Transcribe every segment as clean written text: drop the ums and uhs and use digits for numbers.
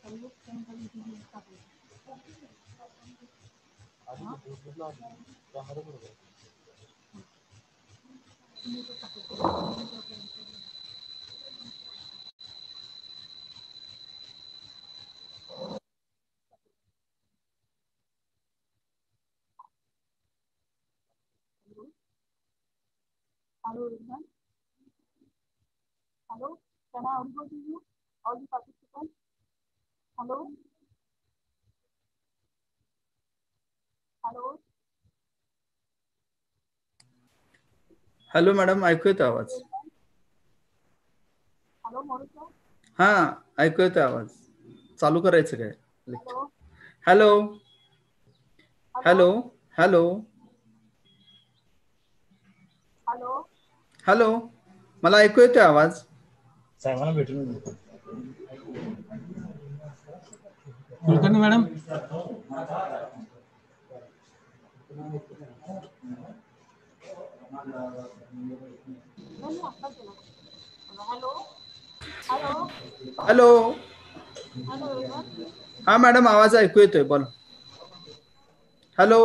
Hello everyone. Hello. Can I audible to you? All the participants. Hello. Hello. Hello madam, ऐकू येतो आवाज? Hello Monica. हा, ऐकू येतो आवाज. चालू करायचं काय? Hello. Hello hello Hello. Hello Hello. Hello, मला ऐकू येतोय आवाज. साहेबांना भेटून Kulkarni madam. Hello. Hello. Hello. Hello everyone. हा मॅडम, आवाज ऐकू येतोय, बोला. Hello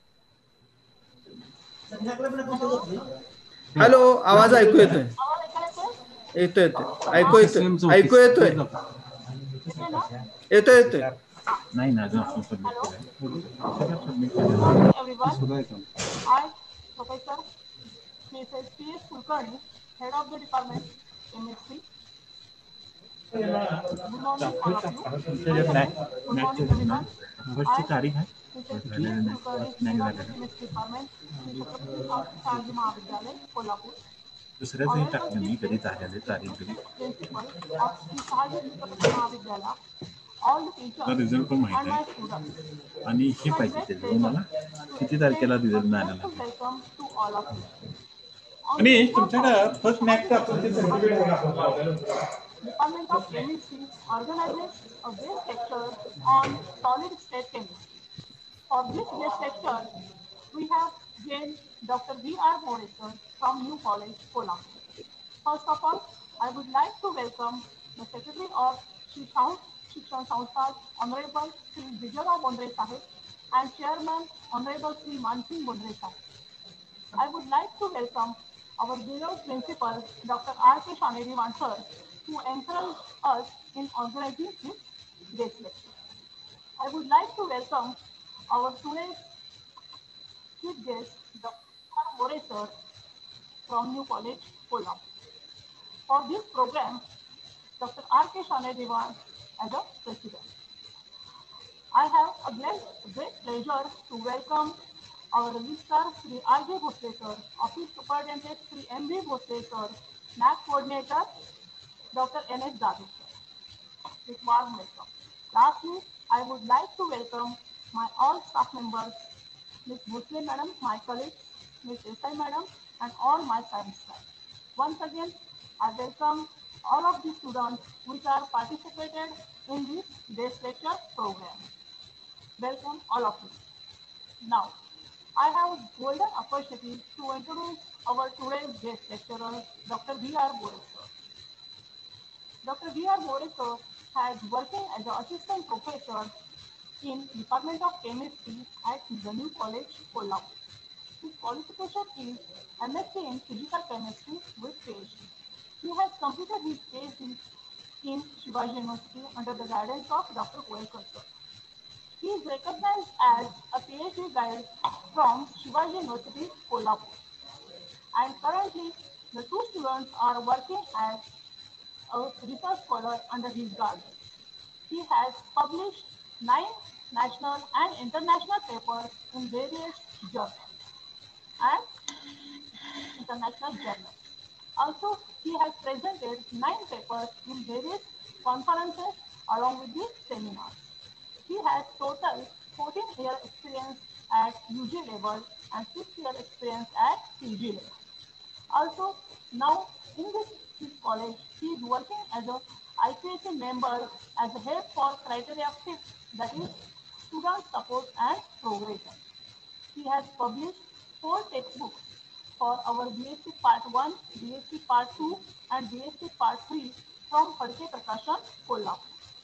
Hello. हॅलो, आवाज ऐकू येतोय. आवाज ऐकायला येतोय? येतोय येतोय, ऐकू येतोय, ऐकू येतोय, येतोय ना? येतोय येतोय. नाही ना, Hello. Submit Good morning everyone. I, Professor Mrs. P.S. Kulkarni, Head of the Department, Chemistry. Good morning all of you. Once again, good morning everyone. I, तारीख आहे. Mrs. P.S. Kulkarni, Head of the Chemistry Department, Shri Chhatrapati Shivaji Mahavidyalaya, Kolhapur. दुसऱ्या दिवशी Honorable टाकते मी, Chief कधी Guest, झालेले तारीख दिली. Principal of Shri Shahaji Chhatrapati Mahavidyalaya, all the teachers result पण माहित and my आहे students. आणि It's हे my पाहिजे great त्याचं pleasure मला to किती extend तारखेला a रिझल्ट मिळाला special लागेल. welcome to all of you. On आणि behalf of तुमच्याकडे फर्स्ट Shahaji मॅथचं आपण ते Chhatrapati सर्टिफिकेट Mahavidyalaya, दाखवतो. Department of Chemistry organizes a guest lecture on solid state chemistry. For this guest lecture, we have gained Dr. V.R. Morekar from New College, Kolhapur. First of all, I would like to welcome the Secretary of Shri Shahu Shikshan Sanstha, Honorable Sri Vijayarao Bondre Sahib, and Chairman, Honorable Sri Mansingh Bondre Sahib. I would like to welcome our beloved Principal, Dr. R.K. Shaneri Vansar, who encouraged us in organizing this guest lecture. I would like to welcome our today's chief guest, Dr. More sir from New College, Kolhapur. For this program, Dr. R.K. Shanerivan as a president. I have a great pleasure to welcome our registrar Sri R.J. Bhoslekar, Office Superintendent Sri M.V. Bhoslekar, NAC Coordinator Dr. N.S. Dadu. With warm welcome. Lastly, I would like to welcome my all staff members, Ms. Bhosle Madam, my colleagues, Ms. Desai Madam, and all my science staff. Once again, I welcome all of the students which are participated in this day's lecture program. Welcome all of you. Now, I have golden opportunity to introduce our today's guest lecturer, Dr. V.R. Borekar. Dr. V.R. Borekar has working as an assistant professor in Department of Chemistry at the New College, Kolhapur. His qualification is MSc in Physical Chemistry with PhD. He has completed his PhD in Shivaji University under the guidance of Dr. Goelkar sir. He is recognized as a PhD guide from Shivaji University, Kolhapur. And currently, the two students are working as a research scholar under his guidance. He has published 9 national and international papers in various journals and international journals. Also, he has presented 9 papers in various conferences along with the seminars. He has total 14-year experience at UG level and 6-year experience at PG level. Also, now in this college, he is working as a IPSC member as a head for criteria 6, that is student support and progression. He has published 4 textbooks for our BSc Part 1, BSc Part 2 and BSc Part 3 from Phadke Prakashan, Kolhapur.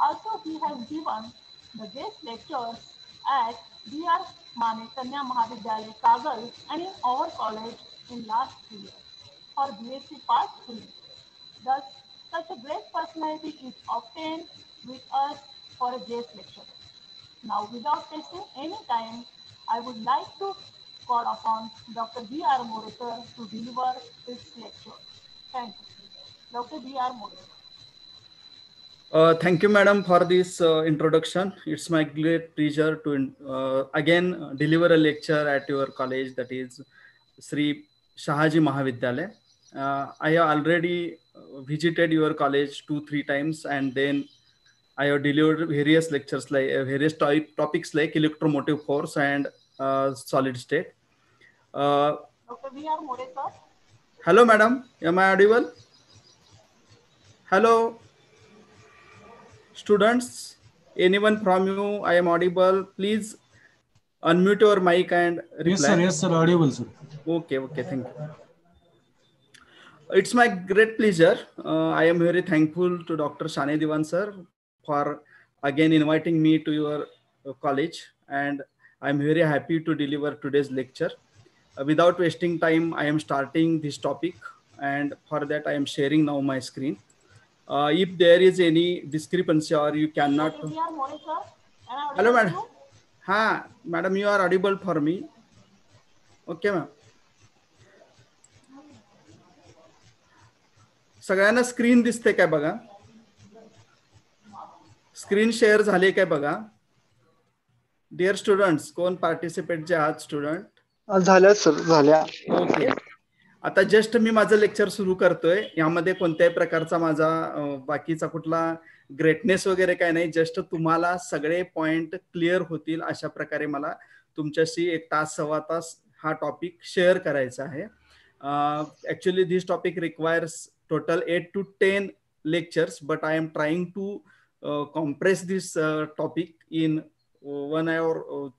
Also, he has given the guest lectures at B.R. Mane Kanya Mahavidyalaya, Kagal, and in our college in last 3 years for BSc Part 3. Thus, such a great personality is obtained with us for a guest lecture. Now, without wasting any time, I would like to call upon Dr. B.R. Morekar to deliver his lecture. Thank you. Dr. B.R. Morekar. Thank you, madam, for this introduction. It's my great pleasure to again deliver a lecture at your college, that is Sri Shahaji Mahavidyalaya. I have already visited your college 2-3 times, and then I have delivered various lectures like various topics like electromotive force and solid state. Dr. B.R. Morekar. Hello, madam. Am I audible? Hello, students. Anyone from you? I am audible. Please unmute your mic and reply. Yes, sir, audible, sir. Okay, thank you. It's my great pleasure. I am very thankful to Dr. Shane Diwan sir for again inviting me to your college, and I'm very happy to deliver today's lecture. Without wasting time, I am starting this topic, and for that I am sharing now my screen. If there is any discrepancy or you cannot. Dr. B.R. Morekar. Hello, madam. Ha, madam, you are audible for me. Okay, ma'am. सगळ्यांना screen दिसते काय बघा. Screen share झाले काय बघा. Dear students, कोण participate जे आहात स्टुडंट झाल्या सर झाल्या. ओके. आता जस्ट मी माझं लेक्चर सुरू करतोय. यामध्ये कोणत्याही प्रकारचा माझा बाकीचा कुठला ग्रेटनेस वगैरे काय नाही. जस्ट तुम्हाला सगळे पॉइंट क्लिअर होतील अशा प्रकारे मला तुमच्याशी 1 तास 1.25 तास हा टॉपिक शेअर करायचा आहे. Actually this topic requires total 8 to 10 lectures, but I am trying to compress this topic in 1 hour,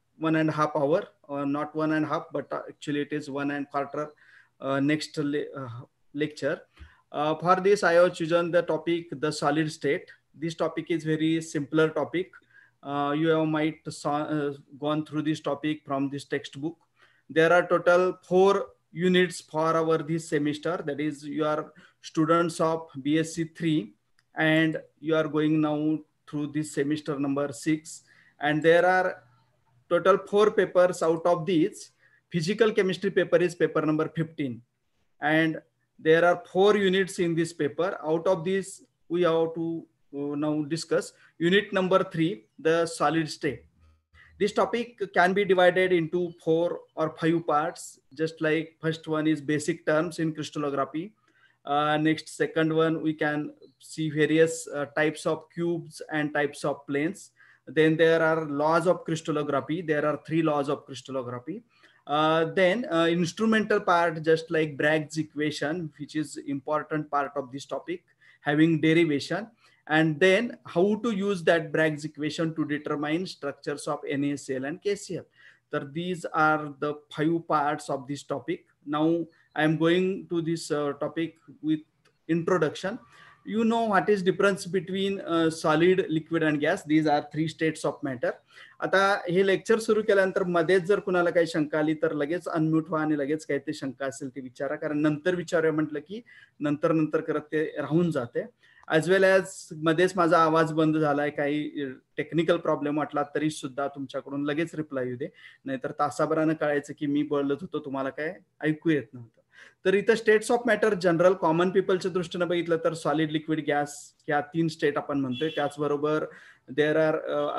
1.5 hours, not 1.5, but actually it is 1.25 next lecture. For this I have chosen the topic the solid state. This topic is very simpler topic. You have might gone through this topic from this textbook. There are total 4 units for our this semester, that is you are students of BSc 3 and you are going now through this semester number 6, and there are total 4 papers. Out of these, physical chemistry paper is paper number 15, and there are 4 units in this paper. Out of these we have to now discuss unit number 3, the solid state. This topic can be divided into 4 or 5 parts, just like first one is basic terms in crystallography. Next, second one, we can see various types of cubes and types of planes. Then there are laws of crystallography. There are 3 laws of crystallography. Then instrumental part, just like Bragg's equation, which is important part of this topic, having derivation. And then how to use that Bragg's equation to determine structures of NaCl and KCl. So these are the 5 parts of this topic. Now I am going to this topic with introduction. You know what is difference between solid, liquid and gas. These are 3 states of matter. आता हे lecture सुरू केल्यानंतर मध्येच जर कुणाला काही शंका आली तर लगेच अनम्यूट व्हा आणि लगेच काही ते शंका असेल ते विचारा, कारण नंतर विचारूया म्हटलं की नंतर करत ते राहून जाते. ॲज वेल ॲज मध्येच माझा आवाज बंद झालाय, काही टेक्निकल प्रॉब्लेम वाटला तरी सुद्धा तुमच्याकडून लगेच रिप्लाय येऊ दे, नाहीतर तासाभरानं कळायचं की मी बोलत होतो तुम्हाला काय ऐकू येत नव्हतं. तर इथं status of matter general common पीपलच्या दृष्टीने बघितलं तर सॉलिड, लिक्विड, गॅस ह्या 3 स्टेट आपण म्हणतोय. त्याचबरोबर there are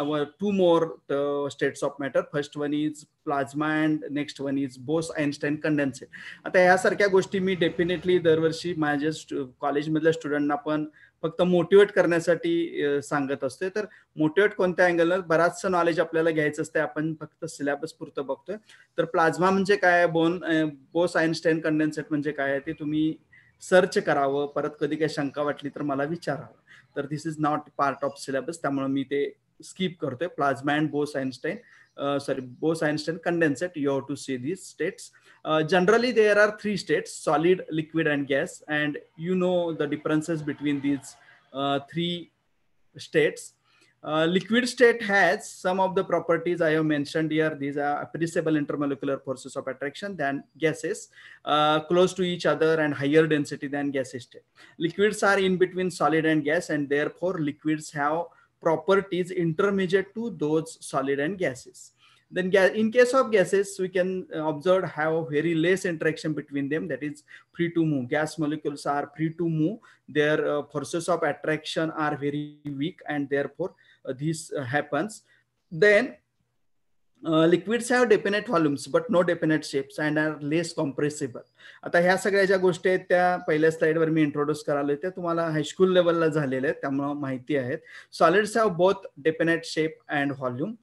2 more states of matter. First one is plasma and next one is Bose-Einstein condensate. आता ह्यासारख्या गोष्टी मी डेफिनेटली दरवर्षी माझ्या कॉलेजमधल्या स्टुडंटना पण फक्त मोटिवेट करण्यासाठी सांगत असते. तर मोटिवेट कोणत्या अँगलनं, बराचसं नॉलेज आपल्याला घ्यायचं असते, आपण फक्त सिलेबस पुरतं बघतोय. तर प्लाझ्मा म्हणजे काय, बोस-आयन्स्टाईन कंडेन्सेट म्हणजे काय ते तुम्ही सर्च करावं, परत कधी काही शंका वाटली तर मला विचारावं. तर this is not part of syllabus, त्यामुळे मी ते स्किप करतोय. Plasma and Bose Einstein Bose-Einstein condensate, you have to see these states. Generally there are 3 states, solid, liquid and gas, and you know the differences between these 3 states. Liquid state has some of the properties I have mentioned here. These are appreciable intermolecular forces of attraction than gases, close to each other and higher density than gaseous state. Liquids are in between solid and gas, and therefore liquids have properties intermediate to those solid and gases. Then in case of gases, we can observe have very less interaction between them, that is free to move. Gas molecules are free to move. Their forces of attraction are very weak, and therefore this happens. Then liquids have definite volumes but no definite shapes and are less compressible. आता ह्या सगळ्या ज्या गोष्टी आहेत त्या पहिल्या स्लाइडवर me introduce करायला त्या तुम्हाला हायस्कूल लेवलला झालेल्या आहेत, त्यामुळे माहिती आहेत. Solids have both definite shape and volume.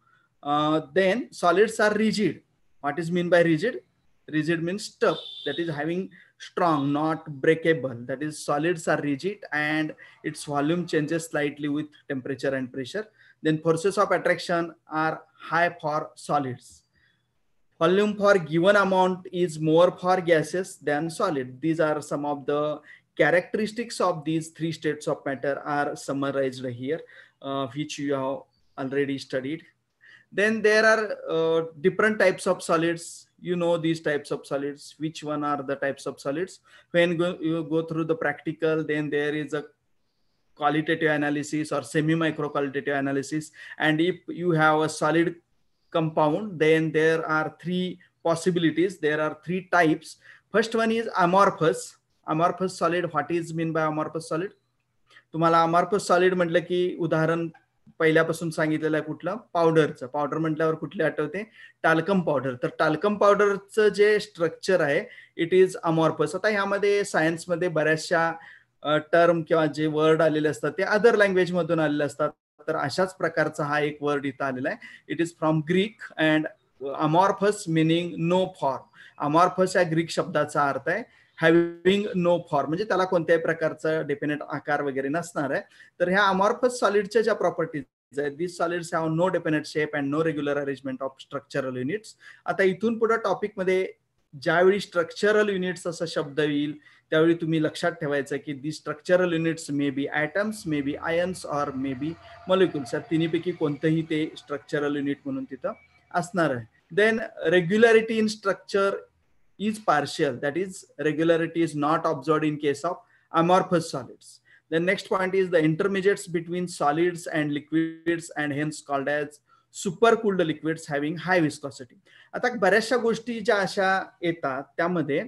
Then solids are rigid. What is mean by rigid? Rigid means tough, that is having strong, not breakable. That is, solids are rigid and its volume changes slightly with temperature and pressure. Then forces of attraction are high for solids. Volume for given amount is more for gases than solid. These are some of the characteristics of these three states of matter are summarized here, which you have already studied. Then there are different types of solids. You know these types of solids. Which one are the types of solids? When you go through the practical, then there is a qualitative analysis or semi-micro qualitative analysis. And if you have a solid compound, then there are three possibilities. There are three types. First one is amorphous. Amorphous solid. What is mean by amorphous solid? तुम्हाला amorphous solid म्हटलं की उदाहरण पहिल्यापासून सांगितलेलं आहे कुठलं, पावडरचं. Powder म्हटल्यावर कुठले आठवते? Talcum powder. तर टाल्कम पावडरचं जे स्ट्रक्चर आहे इट इज अमॉर्फस. आता ह्यामध्ये सायन्समध्ये बऱ्याचशा टर्म किंवा जे वर्ड आलेले असतात ते अदर लँग्वेज मधून आलेले असतात. तर अशाच प्रकारचा हा एक वर्ड इथं आलेला आहे. It is from Greek and amorphous meaning no form. Amorphous या ग्रीक शब्दाचा अर्थ आहे हॅव्हिंग नो फॉर्म, म्हणजे त्याला कोणत्याही प्रकारचा डेफिनेट आकार वगैरे नसणार आहे. तर ह्या अमॉर्फस सॉलिडच्या ज्या प्रॉपर्टीज आहेत, this solids have no definite shape and no regular arrangement of structural units. आता इथून पुढे टॉपिक मध्ये ज्यावेळी स्ट्रक्चरल युनिट्स असा शब्द येईल त्यावेळी तुम्ही लक्षात ठेवायचं की the structural units may be atoms, may be ions or may be molecules. या तिन्हीपैकी कोणतंही ते स्ट्रक्चरल युनिट म्हणून तिथं असणार आहे. Then regularity in structure is partial, that is regularity is not observed in case of amorphous solids. The next point is the intermediates between solids and liquids and hence called as supercooled liquids having high viscosity. आता बऱ्याचशा गोष्टी ज्या अशा येतात त्यामध्ये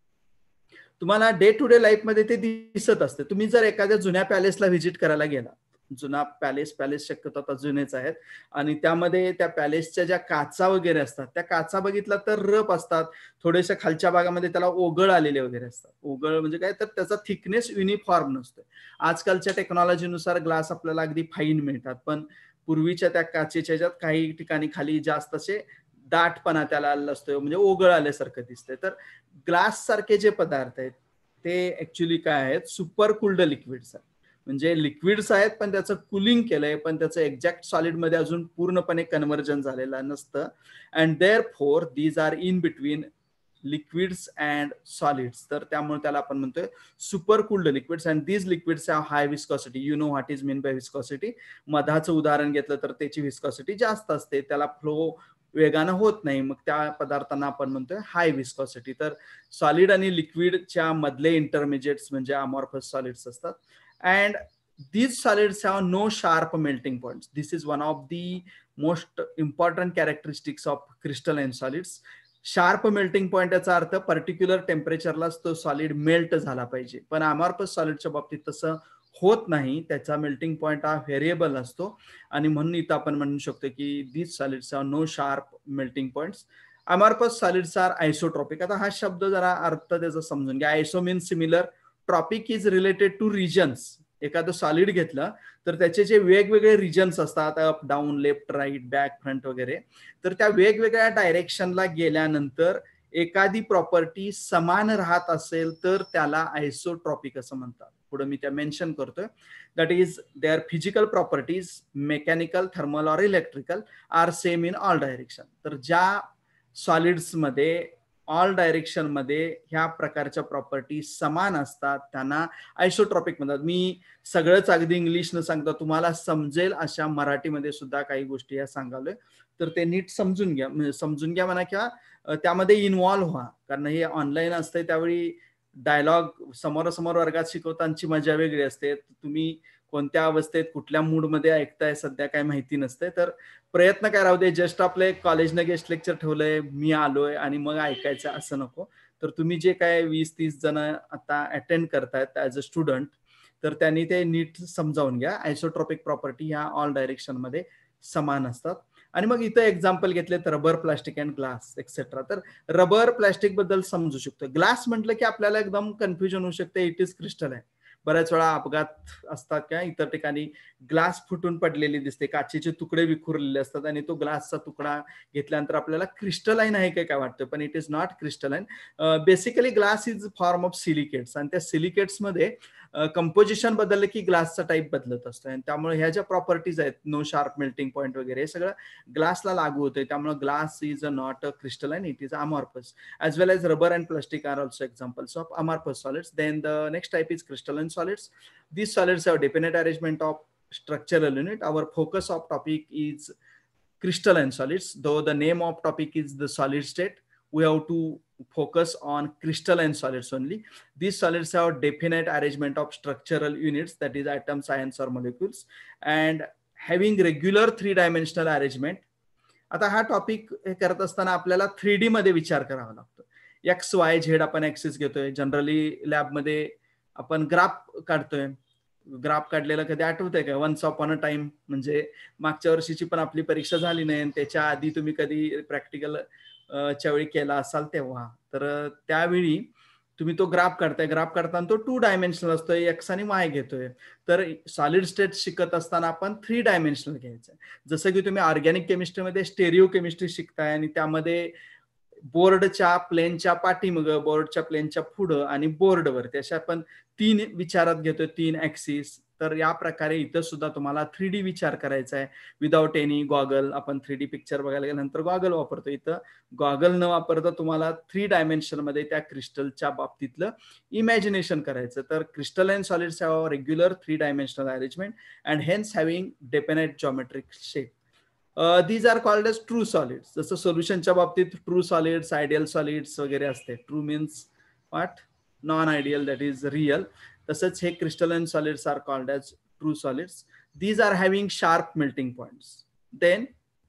तुम्हाला day to day life मध्ये ते दिसत असते. तुम्ही जर एखाद्या जुन्या पॅलेसला व्हिजिट करायला गेला, जुना पॅलेस शक्यतो आता जुनेच आहेत, आणि त्यामध्ये त्या पॅलेसच्या ज्या काचा वगैरे असतात त्या काचा बघितला तर रफ असतात, थोडेशा खालच्या भागामध्ये त्याला ओघळ आलेले वगैरे असतात. ओघळ म्हणजे काय, तर त्याचा थिकनेस युनिफॉर्म नसतो. आजकालच्या टेक्नॉलॉजीनुसार ग्लास आपल्याला अगदी फाईन मिळतात, पण पूर्वीच्या त्या काचेच्या ज्यात काही ठिकाणी खाली जास्त असे दाटपणा त्याला आलेला असतो, म्हणजे ओघळ आल्यासारखं दिसतंय. तर ग्लास सारखे जे पदार्थ आहेत ते ऍक्च्युली काय आहेत, सुपर कुल्ड लिक्विड्स आहेत. म्हणजे लिक्विड्स आहेत पण त्याचं कुलिंग केलंय, पण त्याचं एक्झॅक्ट सॉलिड मध्ये अजून पूर्णपणे कन्व्हर्जन झालेलं नसतं. And therefore these are in between liquids and solids. तर त्यामुळे त्याला आपण म्हणतोय super cooled liquids. And these liquids have high viscosity. You know what is mean by viscosity. मधाचं उदाहरण घेतलं तर त्याची विस्कॉसिटी जास्त असते, त्याला फ्लो वेगानं होत नाही, मग त्या पदार्थांना आपण म्हणतोय हाय विस्कॉसिटी. तर सॉलिड आणि लिक्विडच्या मधले इंटरमिजिएट्स म्हणजे अमॉर्फस सॉलिड्स असतात. And these solids have no sharp melting points. This is one of the most important characteristics of crystalline solids. Sharp melting point याचा अर्थ पर्टिक्युलर टेम्परेचरलाच तो सॉलिड मेल्ट झाला पाहिजे, पण अमॉर्फस सॉलिडच्या बाबतीत तसं होत नाही. त्याचा मेल्टिंग पॉइंट हा व्हेरिएबल असतो आणि म्हणून इथं आपण म्हणू शकतो की these solids have no sharp melting points. Amorphous solids are isotropic. आता हा शब्द जरा अर्थ त्याचा समजून घ्या. Iso means similar, tropic is related to regions. एखादं सॉलिड घेतलं तर त्याचे जे वेगवेगळे रिजन्स असतात, up down left right back front वगैरे, तर त्या वेगवेगळ्या डायरेक्शनला गेल्यानंतर एखादी प्रॉपर्टी समान राहत असेल तर त्याला आयसोट्रॉपिक असं म्हणतात. पुढे मी त्या मेन्शन करतोय. That is there physical properties mechanical, thermal or electrical are same in all direction. तर ज्या सॉलिड्स मध्ये ऑल डायरेक्शन मध्ये ह्या प्रकारच्या प्रॉपर्टी समान असतात, त्यांना आयसोट्रॉपिक म्हणतात. मी सगळंच अगदी इंग्लिश न सांगता तुम्हाला समजेल अशा मराठीमध्ये सुद्धा काही गोष्टी या सांगालोय, तर ते नीट समजून घ्या. समजून घ्या म्हणा किंवा त्यामध्ये इन्व्हॉल्व्ह व्हा, कारण हे ऑनलाईन असते त्यावेळी डायलॉग समोरासमोर वर्गात शिकवतानाची मजा वेगळी असते. तुम्ही कोणत्या अवस्थेत कुठल्या मूडमध्ये ऐकताय सध्या काय माहिती नसते, तर प्रयत्न काय राहू दे, जस्ट आपले कॉलेजनं गेस्ट लेक्चर ठेवलंय, मी आलोय आणि मग ऐकायचं असं नको. तर तुम्ही जे काय 20-30 जण आता अटेंड करतायत ऍज अ स्टुडंट, तर त्यांनी ते नीट समजावून घ्या. आयसोट्रॉपिक प्रॉपर्टी ह्या ऑल डायरेक्शन मध्ये समान असतात. आणि मग इथं एक्झाम्पल घेतलेत rubber, plastic and glass etcetera. तर रबर, प्लास्टिक बद्दल समजू शकतो. ग्लास म्हटलं की आपल्याला एकदम कन्फ्युजन होऊ शकते, इट इज क्रिस्टल आहे. बऱ्याच वेळा अपघात असतात किंवा इतर ठिकाणी ग्लास फुटून पडलेली दिसते, काचेचे तुकडे विखुरलेले असतात आणि तो ग्लासचा तुकडा घेतल्यानंतर आपल्याला क्रिस्टलाइन आहे काय वाटतं, पण it is not crystalline. Basically glass is form of silicates, आणि त्या सिलिकेट्स मध्ये कंपोजिशन बदललं की ग्लासचा टाईप बदलत असतो. आणि त्यामुळे ह्या ज्या प्रॉपर्टीज आहेत, नो शार्प मेल्टिंग पॉईंट वगैरे, हे सगळं ग्लासला लागू होते. त्यामुळे glass is not a crystalline, it is amorphous. as well as rubber and plastic are also examples of amorphous solids. Then the next type is crystalline solids. These solids have definite arrangement of structural unit. Our focus of topic is crystalline solids. Though the name of topic is the solid state, we have to focus on crystalline solids only. These solids have definite arrangement of structural units, that is atoms, ions or molecules, and having regular 3-dimensional arrangement. आता हा topic करत असताना आपल्याला 3D मध्ये विचार करावा लागतो. X Y Z आपण ऍक्सिस घेतोय. जनरली लॅबमध्ये आपण ग्राफ काढतोय. ग्राफ काढलेला कधी आठवतंय का? वन्स अपॉन अ टाइम, म्हणजे मागच्या वर्षीची पण आपली परीक्षा झाली नाही, त्याच्या आधी तुम्ही कधी प्रॅक्टिकल च्या वेळी केला असाल तेव्हा, तर त्यावेळी तुम्ही तो ग्राफ काढताय. ग्राफ काढताना तो 2 डायमेन्शनल असतोय, एक्स आणि वाय घेतोय. तर सॉलिड स्टेट शिकत असताना आपण 3 डायमेन्शनल घ्यायचं. जसं की तुम्ही ऑर्गॅनिक केमिस्ट्रीमध्ये स्टेरिओ केमिस्ट्री शिकताय आणि त्यामध्ये बोर्डच्या प्लेनच्या पाठीमागं, बोर्डच्या प्लेनच्या पुढं आणि बोर्डवरती अशा आपण 3 विचारात घेतोय, 3 ऍक्सिस. तर या प्रकारे इथं सुद्धा तुम्हाला 3D विचार करायचा आहे विदाउट एनी गॉगल. आपण 3D पिक्चर बघायला गेल्यानंतर गॉगल वापरतो. इथं गॉगल न वापरता तुम्हाला 3 डायमेन्शन मध्ये त्या क्रिस्टलच्या बाबतीतलं इमॅजिनेशन करायचं. तर crystalline solids have regular 3-dimensional arrangement and hence having definite geometric shape. These are called as true solids. जसं सोल्युशनच्या बाबतीत ट्रू सॉलिड्स, आयडियल सॉलिड्स वगैरे असते. True means what? Non ideal, that is real. तसंच हे crystalline solids are called as true solids. These are having sharp melting points. Then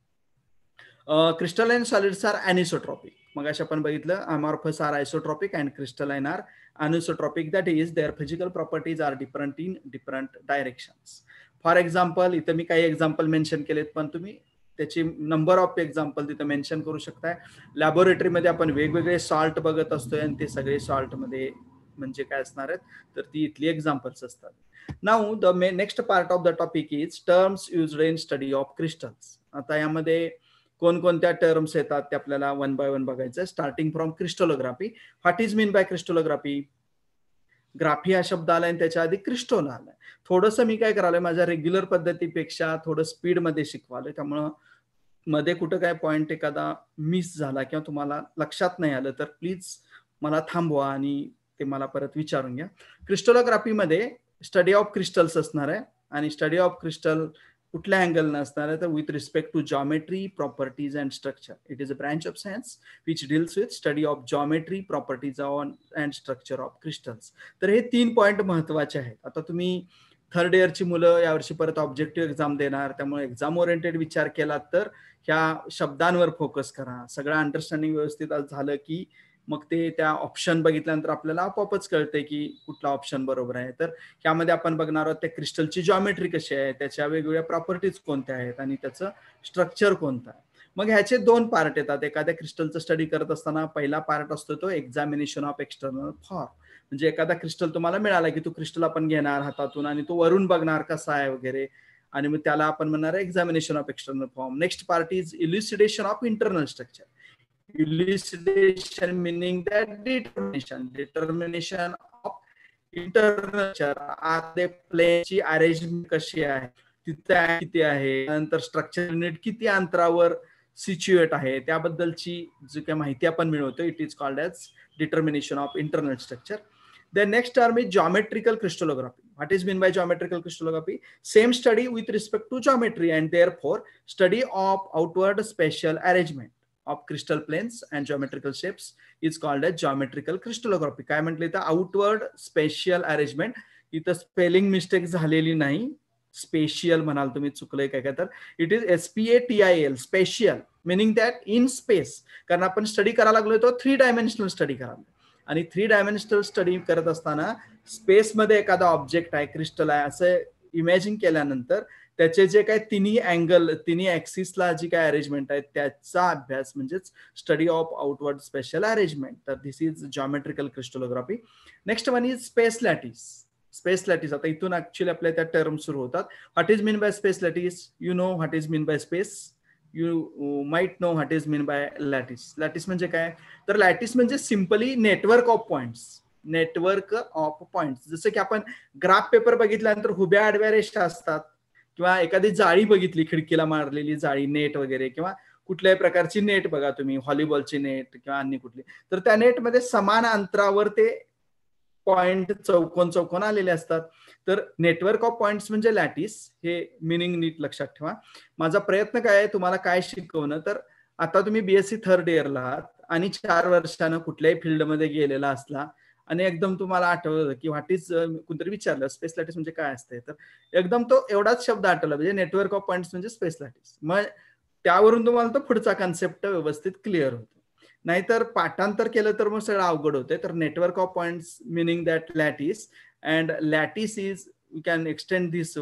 crystalline solids are anisotropic. मग अशा आपण बघितलं, amorphous are isotropic and crystalline are anisotropic. That is, their physical properties are different in different directions. For example, इथं मी काही example mention केलेत, पण तुम्ही त्याची नंबर ऑफ एक्झाम्पल तिथं मेन्शन करू शकताय. लॅबोरेटरीमध्ये आपण वेगवेगळे सॉल्ट बघत असतोय आणि ते सगळे सॉल्ट मध्ये म्हणजे काय असणार आहेत, तर ती इथली एक्झाम्पल्स असतात. Now the next part of the topic is terms used in study of crystals. आता यामध्ये कोणकोणत्या टर्म्स येतात ते आपल्याला 1 by 1 बघायचं. Starting from crystallography. What is mean by crystallography? Graphy हा शब्द आलाय आणि त्याच्या आधी क्रिस्टल आलाय. थोडंसं मी काय करालोय, माझ्या रेग्युलर पद्धतीपेक्षा थोडं स्पीड मध्ये शिकवालोय, त्यामुळं मध्ये कुठं काय पॉइंट एखादा मिस झाला किंवा तुम्हाला लक्षात नाही आलं तर प्लीज मला थांबवा आणि ते मला परत विचारून घ्या. क्रिस्टलोग्राफीमध्ये स्टडी ऑफ क्रिस्टल्स असणार आहे आणि स्टडी ऑफ क्रिस्टल कुठल्या अँगल न असणार आहे तर with respect to geometry, properties and structure. It is a branch of science which deals with study of geometry, properties and structure of crystals. तर हे 3 पॉइंट महत्वाचे आहेत. आता तुम्ही थर्ड इयरची मुलं यावर्षी परत ऑब्जेक्टिव्ह एक्झाम देणार, त्यामुळे एक्झाम ओरिएंटेड विचार केला तर ह्या शब्दांवर फोकस करा. सगळं अंडरस्टँडिंग व्यवस्थित झालं की मग ते त्या ऑप्शन बघितल्यानंतर आपल्याला आपोआपच कळते की कुठला ऑप्शन बरोबर आहे. तर यामध्ये आपण बघणार आहोत त्या क्रिस्टलची जॉमेट्री कशी आहे, त्याच्या वेगवेगळ्या प्रॉपर्टीज कोणत्या आहेत आणि त्याचं स्ट्रक्चर कोणतं आहे. मग ह्याचे 2 पार्ट येतात. एखाद्या क्रिस्टलचं स्टडी करत असताना पहिला पार्ट असतो तो एक्झामिनेशन ऑफ एक्सटर्नल फॉर्म. म्हणजे एखादा क्रिस्टल तुम्हाला मिळाला की तो क्रिस्टल आपण घेणार हातातून आणि तो वरून बघणार कसा आहे वगैरे, आणि मग त्याला आपण म्हणणार examination of external form. Next part is elucidation of internal structure. Elucidation meaning that determination of internal structure. आतले प्लेनची अरेंजमेंट कशी आहे, तिथे किती आहे, नंतर स्ट्रक्चर युनिट किती अंतरावर सिच्युएट आहे त्याबद्दलची जी काही माहिती आपण मिळवतो, it is called as determination of internal structure. The next term is geometrical crystallography. What is meant by geometrical crystallography? Same study with respect to geometry, and therefore study of outward spatial arrangement of crystal planes and geometrical shapes is called as geometrical crystallography. काय म्हटलं इथं outward spatial arrangement, इथं spelling mistake झालेली नाही, spatial म्हणाल तुम्ही, चुकलंय काय तर it is SPATIAL, spatial, meaning that in space. कारण आपण स्टडी करायला लागलोय तो 3 डायमेन्शनल स्टडी करायला, आणि 3 डायमेन्शनल स्टडी करत असताना स्पेसमध्ये एखादा ऑब्जेक्ट आहे, क्रिस्टल आहे असं इमॅजिन केल्यानंतर त्याचे जे काही तिन्ही अँगल, तिन्ही ऍक्सिसला जी काय अरेंजमेंट आहे त्याचा अभ्यास म्हणजेच study of outward special arrangement. तर this is geometrical crystallography. Next one is space lattice. Space lattice, आता इथून ऍक्च्युअली आपल्या त्या टर्म सुरू होतात. What is mean by space lattice? You know what is mean by space, you might know what is mean by lattice. Lattice म्हणजे काय? तर lattice म्हणजे simply network of points. Network of points, जसं की आपण graph paper बघितल्यानंतर उभ्या आडव्या रेषा असतात, किंवा एखादी जाळी बघितली, खिडकीला मारलेली जाळी, नेट वगैरे, किंवा कुठल्याही प्रकारची नेट बघा तुम्ही, व्हॉलीबॉलची नेट किंवा अन्य कुठली, तर त्या नेटमध्ये समान अंतरावर ते पॉइंट चौकोन चौकोन आलेले असतात. तर नेटवर्क ऑफ पॉइंट्स म्हणजे लॅटिस. हे मिनिंग नीट लक्षात ठेवा. माझा प्रयत्न काय आहे तुम्हाला काय शिकवणं, तर आता तुम्ही BSc थर्ड इयरला आहात आणि 4 वर्षानं कुठल्याही फील्डमध्ये गेलेला असला आणि एकदम तुम्हाला आठवलं की व्हॉट इज, कोणतरी विचारलं स्पेस लॅटिस म्हणजे काय असते, तर एकदम तो एवढाच शब्द आठवला म्हणजे नेटवर्क ऑफ पॉइंट्स म्हणजे स्पेस लॅटिस. मग त्यावरून तुम्हाला तो पुढचा कन्सेप्ट व्यवस्थित क्लिअर होतो. नाहीतर पाठांतर केलं तर मग सगळं अवघड होते. तर network of points meaning that lattice, and lattice is, we can extend this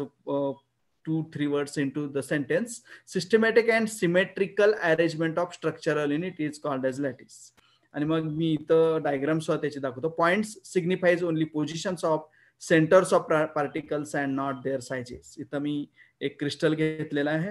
2-3 words into the sentence. Systematic and symmetrical arrangement of structural unit is called as lattice. आणि मग मी इथं डायग्राम सुद्धा त्याची दाखवतो. Points signifies only positions of centres of particles and not their sizes. इथं मी एक crystal घेतलेला आहे.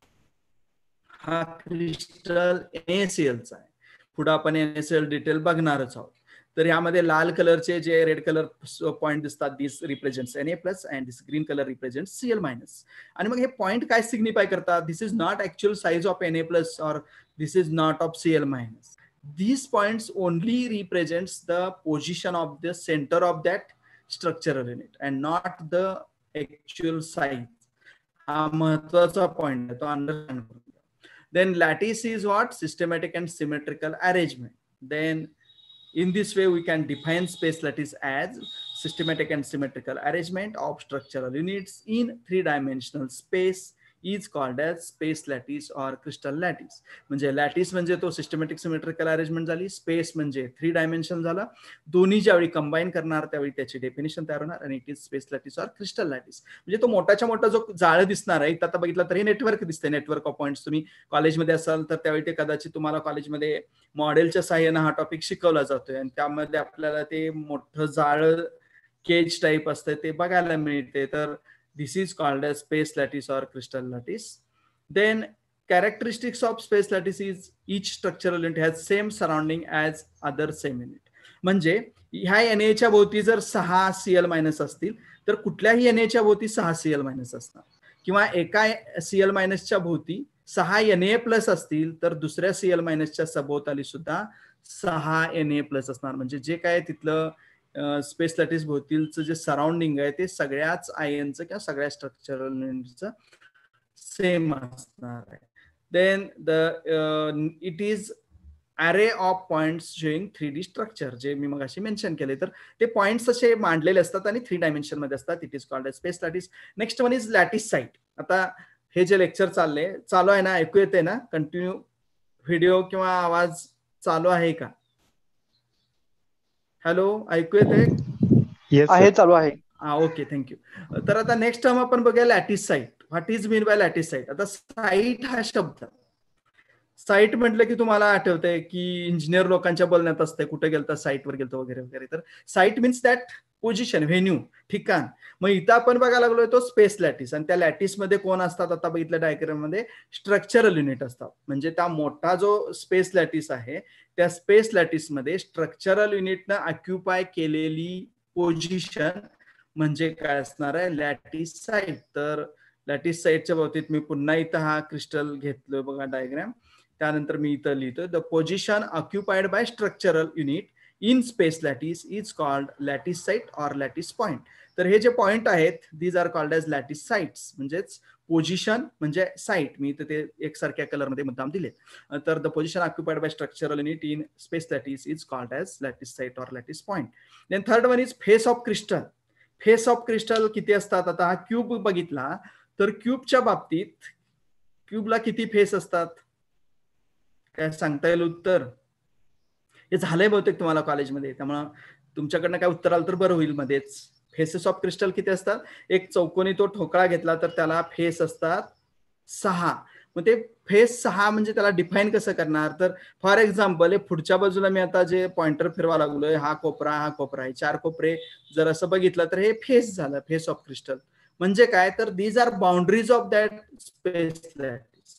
हा क्रिस्टल NaClचा आहे. पुढे आपण NaCl डिटेल बघणारच आहोत. तर यामध्ये लाल कलरचे जे रेड कलर पॉइंट दिसतात, this represents Na+ and this green colour represents Cl-. आणि मग हे पॉइंट काय सिग्निफाय करतात? This is not actual size of Na+ और this is not of Cl-. These points only represents the position of the center of that structural unit and not the actual size. हा महत्वाचा point आहे, तो understand करून घ्या. Then lattice is what? Systematic and symmetrical arrangement. Then in this way we can define space lattice as systematic and symmetrical arrangement of structural units in 3-dimensional space is called as space lattice or crystal lattice. म्हणजे lattice म्हणजे तो systematic symmetrical arrangement झाली, space म्हणजे 3 dimension झाला. दोन्ही ज्यावेळी combine करणार त्यावेळी त्याची डेफिनेशन तयार होणार आणि इट इज स्पेस लॅटिस और क्रिस्टल लॅटिस. म्हणजे तो मोठाच्या मोठा जो जाळं दिसणार आहे, आता बघितलं तर हे नेटवर्क दिसते, नेटवर्क ऑफ पॉइंट्स. तुम्ही कॉलेजमध्ये असाल तर त्यावेळी ते कदाचित तुम्हाला कॉलेजमध्ये मॉडेलच्या साहाय्यानं हा टॉपिक शिकवला जातोय आणि त्यामध्ये आपल्याला ते मोठं जाळं केज टाईप असतं ते बघायला मिळते. तर this is called as space lattice or crystal lattice. Then characteristics of space lattice is each structural unit has same surrounding as other same unit. म्हणजे ह्या Na च्या भोवती जर 6 Cl- असतील तर कुठल्याही Na च्या भोवती 6 Cl- असणार, किंवा एका Cl- च्या भोवती 6 Na+ असतील तर दुसऱ्या Cl- च्या सभोवताली सुद्धा 6 Na+ असणार. म्हणजे जे काय तिथलं स्पेस लॅटिस भोवतीलचं जे सराउंडिंग आहे ते सगळ्याच आयनचं किंवा सगळ्या स्ट्रक्चरल युनिटचं सेम असणार आहे. Then it is array of points showing 3D structure, जे मी मगाशी मेन्शन केले. तर ते पॉइंट्स असे मांडलेले असतात आणि 3 डायमेन्शन मध्ये असतात. It is called space lattice. Next one is lattice site. आता हे जे लेक्चर चालू आहे ना, ऐकू येते ना? कंटिन्यू व्हिडिओ किंवा आवाज चालू आहे का? हॅलो, ऐकू येते? आहे, चालू आहे. Okay, thank you. तर आता नेक्स्ट टर्म आपण बघूया lattice site. What is mean by lattice site? आता साइट हा शब्द, साइट म्हटलं की तुम्हाला आठवतंय की इंजिनियर लोकांच्या बोलण्यात असते, कुठे गेलता, साइटवर गेलतो वगैरे वगैरे. तर site means that position, venue, ठिकाण. मग इथं आपण बघायला लागलोय तो स्पेस लॅटिस. आणि त्या लॅटिस मध्ये कोण असतात? आता बघितलं डायग्राम मध्ये स्ट्रक्चरल युनिट असतात. म्हणजे त्या मोठा जो स्पेस लॅटिस आहे त्या स्पेस लॅटिस मध्ये स्ट्रक्चरल युनिटनं ऑक्युपाय केलेली पोझिशन म्हणजे काय असणार आहे? Lattice site. तर लॅटिस साइटच्या बाबतीत मी पुन्हा इथं हा क्रिस्टल घेतलोय बघा डायग्राम. त्यानंतर मी इथं लिहितोय the position occupied by structural unit in space lattice is called lattice site or lattice point. तर हे जे पॉइंट आहेत these are called as lattice sites. म्हणजेच पोझिशन म्हणजे साइट, मी इथं ते एकसारख्या कलरमध्ये मुद्दाम दिले. तर the position occupied by structural unit in space lattice is called as lattice site or lattice point. Then third one is face of crystal. Face of crystal किती असतात? आता हा क्यूब बघितला तर क्यूबच्या बाबतीत क्यूबला किती फेस असतात? काय सांगता येईल उत्तर? हे झालंय बहुतेक तुम्हाला कॉलेजमध्ये, त्यामुळं तुमच्याकडनं काय उत्तर आलं तर बरं होईल मध्येच. फेसेस ऑफ क्रिस्टल किती असतात? एक चौकोनी तो ठोकळा घेतला तर त्याला फेस असतात 6. मग ते फेस 6 म्हणजे त्याला डिफाईन कसं करणार? तर फॉर एक्झाम्पल पुढच्या बाजूला मी आता जे पॉइंटर फिरवा लागलोय, हा कोपरा हा कोपरा, हे 4 कोपरे जर असं बघितलं तर हे फेस झालं, फेस ऑफ क्रिस्टल. म्हणजे काय? तर these are boundaries of that space lattice.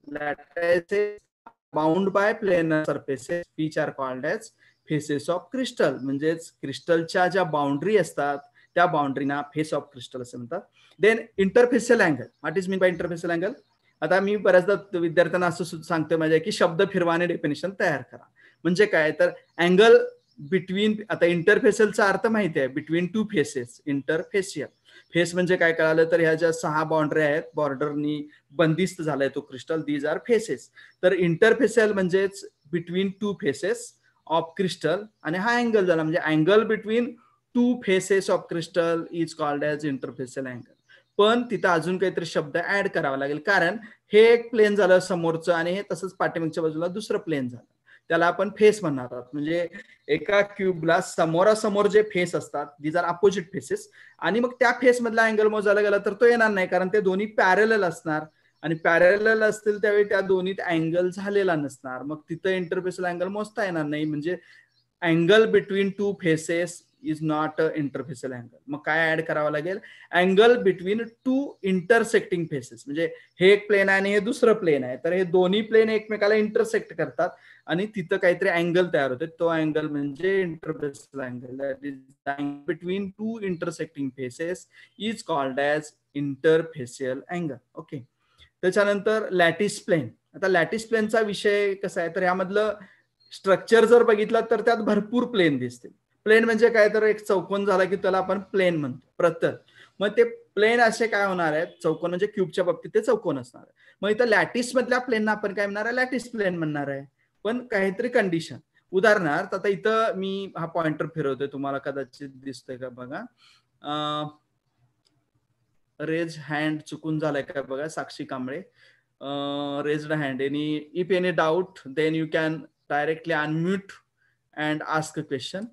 Lattice bound by planar surfaces which are called as faces of crystal. म्हणजेच क्रिस्टलच्या ज्या बाउंड्री असतात त्या बाउंड्रीना फेस ऑफ क्रिस्टल असं म्हणतात. Then interfacial angle. What is mean by interfacial angle? आता मी बऱ्याचदा विद्यार्थ्यांना असं सांगतोय माझ्या की शब्द फिरवा आणि डेफिनेशन तयार करा. म्हणजे काय? तर अँगल बिटवीन, आता इंटरफेशियलचा अर्थ माहिती आहे, between two faces. Interfacial face म्हणजे काय कळालं? तर ह्या ज्या 6 बाउंड्री आहेत बॉर्डरनी बंदिस्त झालाय तो क्रिस्टल, दीज आर फेसेस. तर इंटरफेशियल म्हणजेच between two faces of crystal, आणि हा अँगल झाला म्हणजे angle between two faces of crystal is called as interfacial angle. पण तिथं अजून काहीतरी शब्द ऍड करावा लागेल, कारण हे एक प्लेन झालं समोरचं आणि हे तसंच पाठीमागच्या बाजूला दुसरं प्लेन झालं, त्याला आपण फेस म्हणणार आहोत. म्हणजे एका क्यूबला समोरासमोर जे फेस असतात दीज आर अपोजिट फेसेस, आणि मग त्या फेस मधला अँगल मोजायला गेला तर तो येणार नाही, कारण ते दोन्ही पॅरलल असणार, आणि पॅरलल असतील त्यावेळी त्या दोन्हीत अँगल झालेला नसणार, मग तिथं इंटरफेशियल अँगल मोजता येणार नाही. म्हणजे angle between two faces is not interfacial angle. मग काय ऍड करावं लागेल? Angle between two intersecting faces. म्हणजे हे एक प्लेन आहे आणि हे दुसरं प्लेन आहे, तर हे दोन्ही प्लेन एकमेकाला इंटरसेक्ट करतात आणि तिथं काहीतरी अँगल तयार होते, तो अँगल म्हणजे interfacial angle. That is angle between two intersecting faces is called as interfacial angle. Okay. त्याच्यानंतर लॅटिस प्लेन. आता लॅटिस प्लेनचा विषय कसा आहे? तर यामधलं स्ट्रक्चर जर बघितलं तर त्यात भरपूर प्लेन दिसतील. प्लेन म्हणजे काय? तर एक चौकोन झाला की त्याला आपण प्लेन म्हणतो, प्रतल. मग ते प्लेन असे काय होणार आहेत? चौकोन म्हणजे क्यूबच्या बाबतीत ते चौकोन असणार आहे. मग इथं लॅटिस मधल्या प्लेनना आपण काय म्हणणार आहे? लॅटिस प्लेन म्हणणार आहे. पण काहीतरी कंडिशन. उदाहरणार्थ आता इथं मी हा पॉइंटर फिरवतोय, तुम्हाला कदाचित दिसतोय का बघा. रेज हँड चुकून झालाय का बघा, Sakshi Kamble. Raised hand. If any doubt then you can directly unmute and ask a question.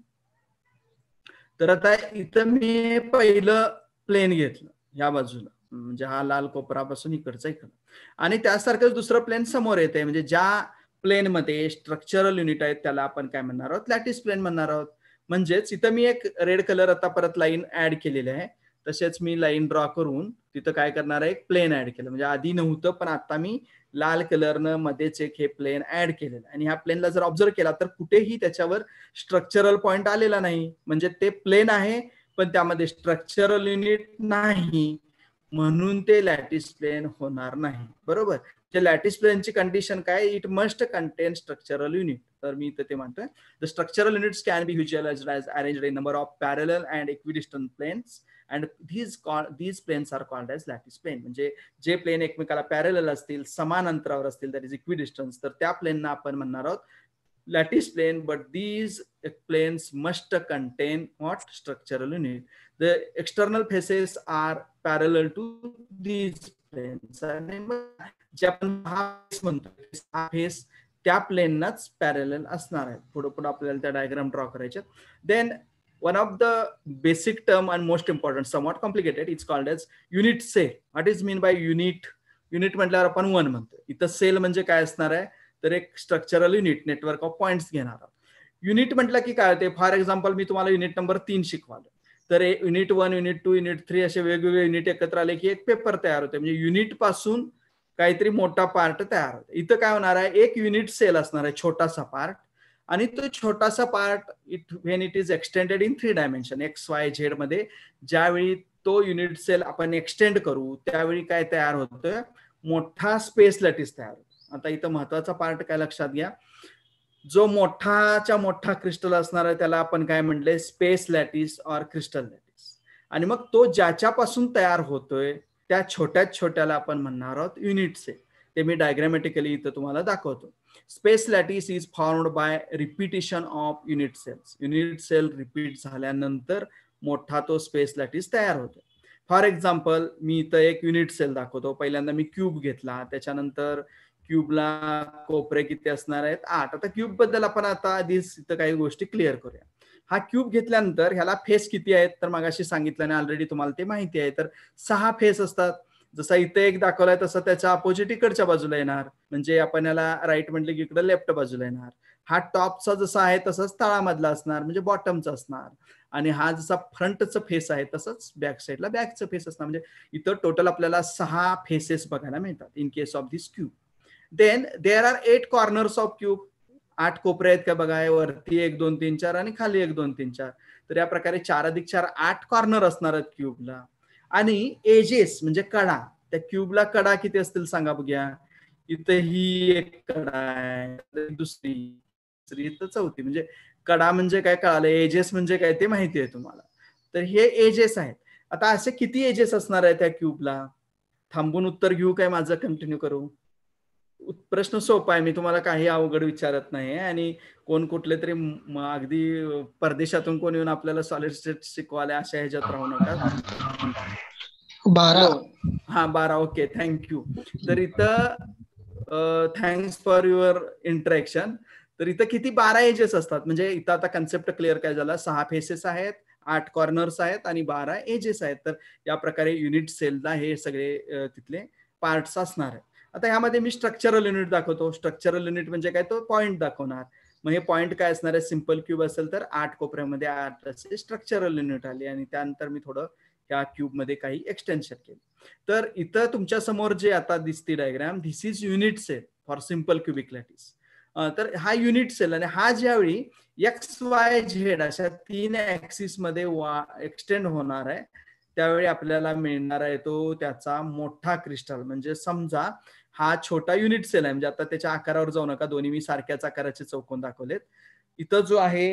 तर आता इथं मी पहिलं प्लेन घेतलं या बाजूला, म्हणजे हा लाल कोपरापासून इकडचा इकडं, आणि त्यासारखंच दुसरं प्लेन समोर येते. म्हणजे ज्या प्लेन मध्ये स्ट्रक्चरल युनिट आहेत त्याला आपण काय म्हणणार आहोत? लॅटिस प्लेन म्हणणार आहोत. म्हणजेच इथं मी एक रेड कलर आता परत लाईन ऍड केलेली आहे. तसेच मी लाईन ड्रॉ करून तिथं काय करणार आहे? एक प्लेन ऍड केलं. म्हणजे आधी नव्हतं पण आता मी लाल कलरनं मध्येच एक हे प्लेन ऍड केलेलं, आणि ह्या प्लेनला जर ऑब्झर्व केला तर कुठेही त्याच्यावर स्ट्रक्चरल पॉइंट आलेला नाही. म्हणजे ते प्लेन आहे पण त्यामध्ये स्ट्रक्चरल युनिट नाही, म्हणून ते लॅटिस प्लेन होणार नाही. बरोबर. ते लॅटिस प्लेनची कंडिशन काय? It must contain structural unit. तर मी इथे ते म्हणतोय the structural units can be visualised as arranged in number of parallel and equidistant planes and these planes are called as lattice plane. म्हणजे जे प्लेन एकमेकाला पॅरलल असतील, समान अंतरावर असतील, दॅट इज इक्विडिस्टन्स, तर त्या प्लेनना आपण म्हणणार आहोत lattice plane. But these planes must contain what? Structural unit. The external faces are parallel to these planes. आणि जे आपण हा फेस म्हणतो, हा फेस त्या प्लेननाच पॅरलल असणार आहे. पुढे पुढे आपल्याला त्या डायग्राम ड्रॉ करायचे. Then one of the basic term and most important, somewhat complicated, it's called as unit cell. What is mean by unit? Unit म्हटल्यावर आपण वन म्हणतो. इथं सेल म्हणजे काय असणार आहे? तर एक structural unit, network of points घेणार आहोत. युनिट म्हटलं की काय होते? फॉर एक्झाम्पल मी तुम्हाला युनिट नंबर 3 शिकवालो, तर युनिट 1, युनिट 2, युनिट 3 असे वेगवेगळे युनिट एकत्र आले की एक पेपर तयार होते. म्हणजे युनिट पासून काहीतरी मोठा पार्ट तयार होतो. इथं काय होणार आहे? एक युनिट सेल असणार आहे, छोटासा पार्ट, आणि तो छोटासा part when it is extended in 3 dimension XYZ मध्ये, ज्यावेळी तो युनिट सेल आपण एक्सटेंड करू त्यावेळी काय तयार होतं? मोठा स्पेस लॅटिस तयार होतो. आता इथं महत्वाचा पार्ट काय लक्षात घ्या, जो मोठाच्या मोठा क्रिस्टल असणार आहे त्याला आपण काय म्हटले, space lattice or crystal lattice. आणि मग तो ज्याच्यापासून तयार होतोय त्या छोट्यात छोट्याला आपण म्हणणार आहोत युनिट सेल. ते मी डायग्रामॅटिकली इथं तुम्हाला दाखवतो. Space lattice is formed by repetition of unit cells. Unit cell repeat झाल्यानंतर मोठा तो स्पेस लॅटिस तयार होतो. फॉर एक्झाम्पल मी इथं एक युनिट सेल दाखवतो. पहिल्यांदा मी क्यूब घेतला, त्याच्यानंतर क्यूबला कोपरे किती असणार आहेत, 8. आता क्यूब बद्दल आपण आता आधीच इथं काही गोष्टी क्लिअर करूया. हा क्यूब घेतल्यानंतर ह्याला फेस किती आहेत, तर मगाशी सांगितल्याने ऑलरेडी तुम्हाला ते माहिती आहे. तर 6 फेस असतात. जसा इथे एक दाखवलाय तसं त्याच्या अपोजिट इकडच्या बाजूला येणार, म्हणजे आपण याला राईट म्हटलं की इकडे लेफ्ट बाजूला येणार. हा टॉपचा जसा आहे तसंच तळामधला असणार, म्हणजे बॉटमचा असणार. आणि हा जसा फ्रंटचं फेस आहे तसंच बॅक साईडला बॅकचं फेस असणार. म्हणजे इथं टोटल आपल्याला 6 फेसेस बघायला मिळतात in case of this cube. Then there are 8 corners of cube. 8 कोपरे आहेत का बघा, वरती 1 2 3 4 आणि खाली 1 2 3 4. तर या प्रकारे 4 अधिक 4 8 कॉर्नर असणार आहेत क्यूबला. आणि एजेस म्हणजे कडा, त्या क्यूबला कडा किती असतील सांगा बघूया. इथं ही एक कडा आहे, दुसरी, तिसरी, इथं चौथी. म्हणजे कडा म्हणजे काय कळालं, एजेस म्हणजे काय ते माहिती आहे तुम्हाला. तर हे एजेस आहेत. आता असे किती एजेस असणार आहे त्या क्यूबला, थांबून उत्तर घेऊ काय माझं, कंटिन्यू करू? प्रश्न सोपा आहे, मी तुम्हाला काही अवघड विचारत नाही. आणि कोण कुठले तरी अगदी परदेशातून कोण येऊन आपल्याला सॉलिड स्टेट शिकवायला अशा ह्याच्यात राहू नका. 12. हा 12. Okay, thank you. तर इथं थँक्स फॉर युअर इंटरॅक्शन. तर इथं किती 12 एजेस असतात. म्हणजे इथं आता कन्सेप्ट क्लिअर काय झाला, 6 फेसेस आहेत, 8 कॉर्नर्स आहेत आणि 12 एजेस आहेत. तर या प्रकारे युनिट सेलला हे सगळे तिथले पार्ट्स असणार आहेत. आता ह्यामध्ये मी स्ट्रक्चरल युनिट दाखवतो. स्ट्रक्चरल युनिट म्हणजे काय, तो पॉईंट दाखवणार. मग हे पॉईंट काय असणार आहे, सिंपल क्यूब असेल तर 8 कोपऱ्यामध्ये 8 असे स्ट्रक्चरल युनिट आले. आणि त्यानंतर मी थोडं या क्यूब मध्ये काही एक्सटेन्शन केले. तर इथं तुमच्या समोर जे आता दिसते diagram, this is unit cell for simple cubic lattice. तर हा युनिट सेल, आणि हा ज्यावेळी एक्स वाय झेड अशा 3 ऍक्सिस मध्ये एक्सटेंड होणार आहे त्यावेळी आपल्याला मिळणार आहे तो त्याचा मोठा क्रिस्टल. म्हणजे समजा हा छोटा युनिट सेल आहे, म्हणजे आता त्याच्या आकारावर जाऊ नका, दोन्ही मी सारख्याच आकाराचे चौकोन दाखवलेत. इथं जो आहे,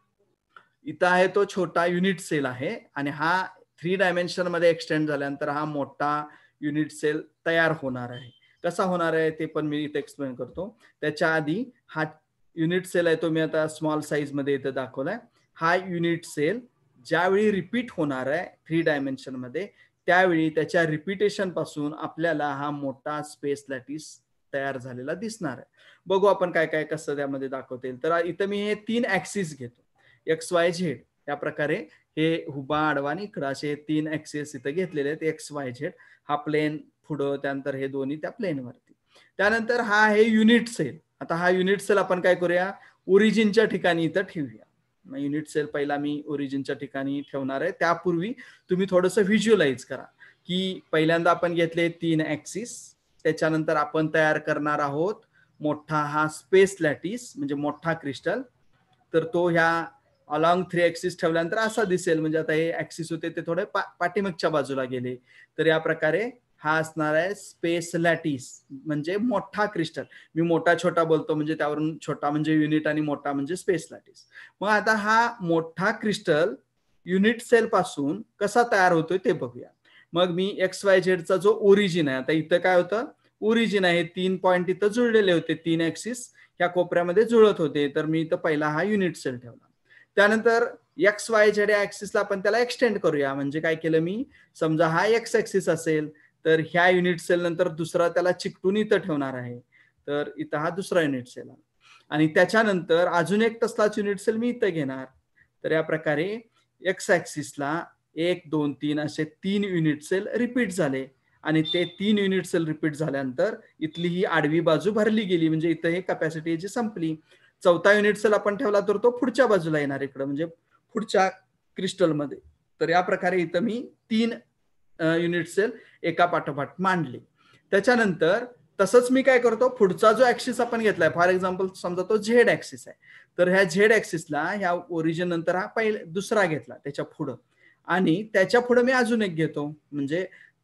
इथं आहे तो छोटा युनिट सेल आहे. आणि हा 3 डायमेन्शन मध्ये एक्सटेंड झाल्यानंतर हा मोठा युनिट सेल तयार होणार आहे. कसा होणार आहे ते पण मी इथे एक्सप्लेन करतो. त्याच्या आधी हा युनिट सेल आहे तो मी आता स्मॉल साईज मध्ये इथे दाखवलाय. हा युनिट सेल ज्यावेळी रिपीट होणार आहे 3 डायमेन्शन मध्ये, त्यावेळी त्याच्या रिपीटेशन पासून आपल्याला हा मोठा स्पेस लॅटिस तयार झालेला दिसणार आहे. बघू आपण काय काय कसं त्यामध्ये दाखवता येईल. तर इथं मी हे 3 ऍक्सिस घेतो, एक्स वाय झेड. या प्रकारे हे उभा आडवा आणि इकडं असे 3 ऍक्सिस इथं घेतलेले आहेत. एक्स वाय झेड हा प्लेन पुढं, त्यानंतर हे दोन्ही त्या प्लेनवरती. त्यानंतर हा आहे युनिट सेल. आता हा युनिट सेल आपण काय करूया, ओरिजिनच्या ठिकाणी इथं ठेवूया. युनिट सेल पहिला मी ओरिजिनच्या ठिकाणी ठेवणार आहे. त्यापूर्वी तुम्ही थोडंसं व्हिज्युअलाइज करा की पहिल्यांदा आपण घेतले 3 ऍक्सिस, त्याच्यानंतर आपण तयार करणार आहोत मोठा हा स्पेस लॅटिस म्हणजे मोठा क्रिस्टल. तर तो ह्या अलॉंग 3 ऍक्सिस ठेवल्यानंतर असा दिसेल. म्हणजे आता हे ऍक्सिस होते ते थोडे पाठीमागच्या बाजूला गेले. तर या प्रकारे हा असणार आहे स्पेस लॅटिस म्हणजे मोठा क्रिस्टल. मी मोठा छोटा बोलतो म्हणजे त्यावरून छोटा म्हणजे युनिट आणि मोठा म्हणजे स्पेस लॅटिस. मग आता हा मोठा क्रिस्टल युनिट सेल पासून कसा तयार होतोय ते बघूया. मग मी एक्स वाय झेडचा जो ओरिजिन आहे, आता इथं काय होतं, ओरिजिन आहे, 3 पॉईंट इथं जुळलेले होते, 3 ऍक्सिस ह्या कोपऱ्यामध्ये जुळत होते. तर मी इथं पहिला हा युनिट सेल ठेवला. त्यानंतर एक्स वाय झेड या ऍक्सिसला आपण त्याला एक्सटेंड करूया. म्हणजे काय केलं मी, समजा हा एक्स ऍक्सिस असेल तर ह्या युनिट सेल नंतर दुसरा त्याला चिकटून इथं ठेवणार आहे. तर इथं हा दुसरा युनिट सेल आहे. आणि त्याच्यानंतर अजून एक तसलाच युनिट सेल मी इथं घेणार. तर या प्रकारे एक्स ऍक्सिसला 1 2 3 असे 3 युनिट सेल रिपीट झाले. आणि ते 3 युनिट सेल रिपीट झाल्यानंतर इथली ही आडवी बाजू भरली गेली. म्हणजे इथं हे कॅपॅसिटी जी संपली. चौथा युनिट सेल आपण ठेवला तर तो पुढच्या बाजूला येणार इकडं, म्हणजे पुढच्या क्रिस्टलमध्ये. तर या प्रकारे इथं मी 3 युनिट सेल एका पाठोपाठ मांडले. त्याच्यानंतर तसंच मी काय करतो, पुढचा जो ऍक्सिस आपण घेतलाय, फॉर एक्झाम्पल समजा तो झेड ऍक्सिस आहे, तर ह्या झेड ऍक्सिसला ह्या ओरिजिन नंतर हा दुसरा घेतला त्याच्या पुढं, आणि त्याच्या पुढे मी अजून एक घेतो. म्हणजे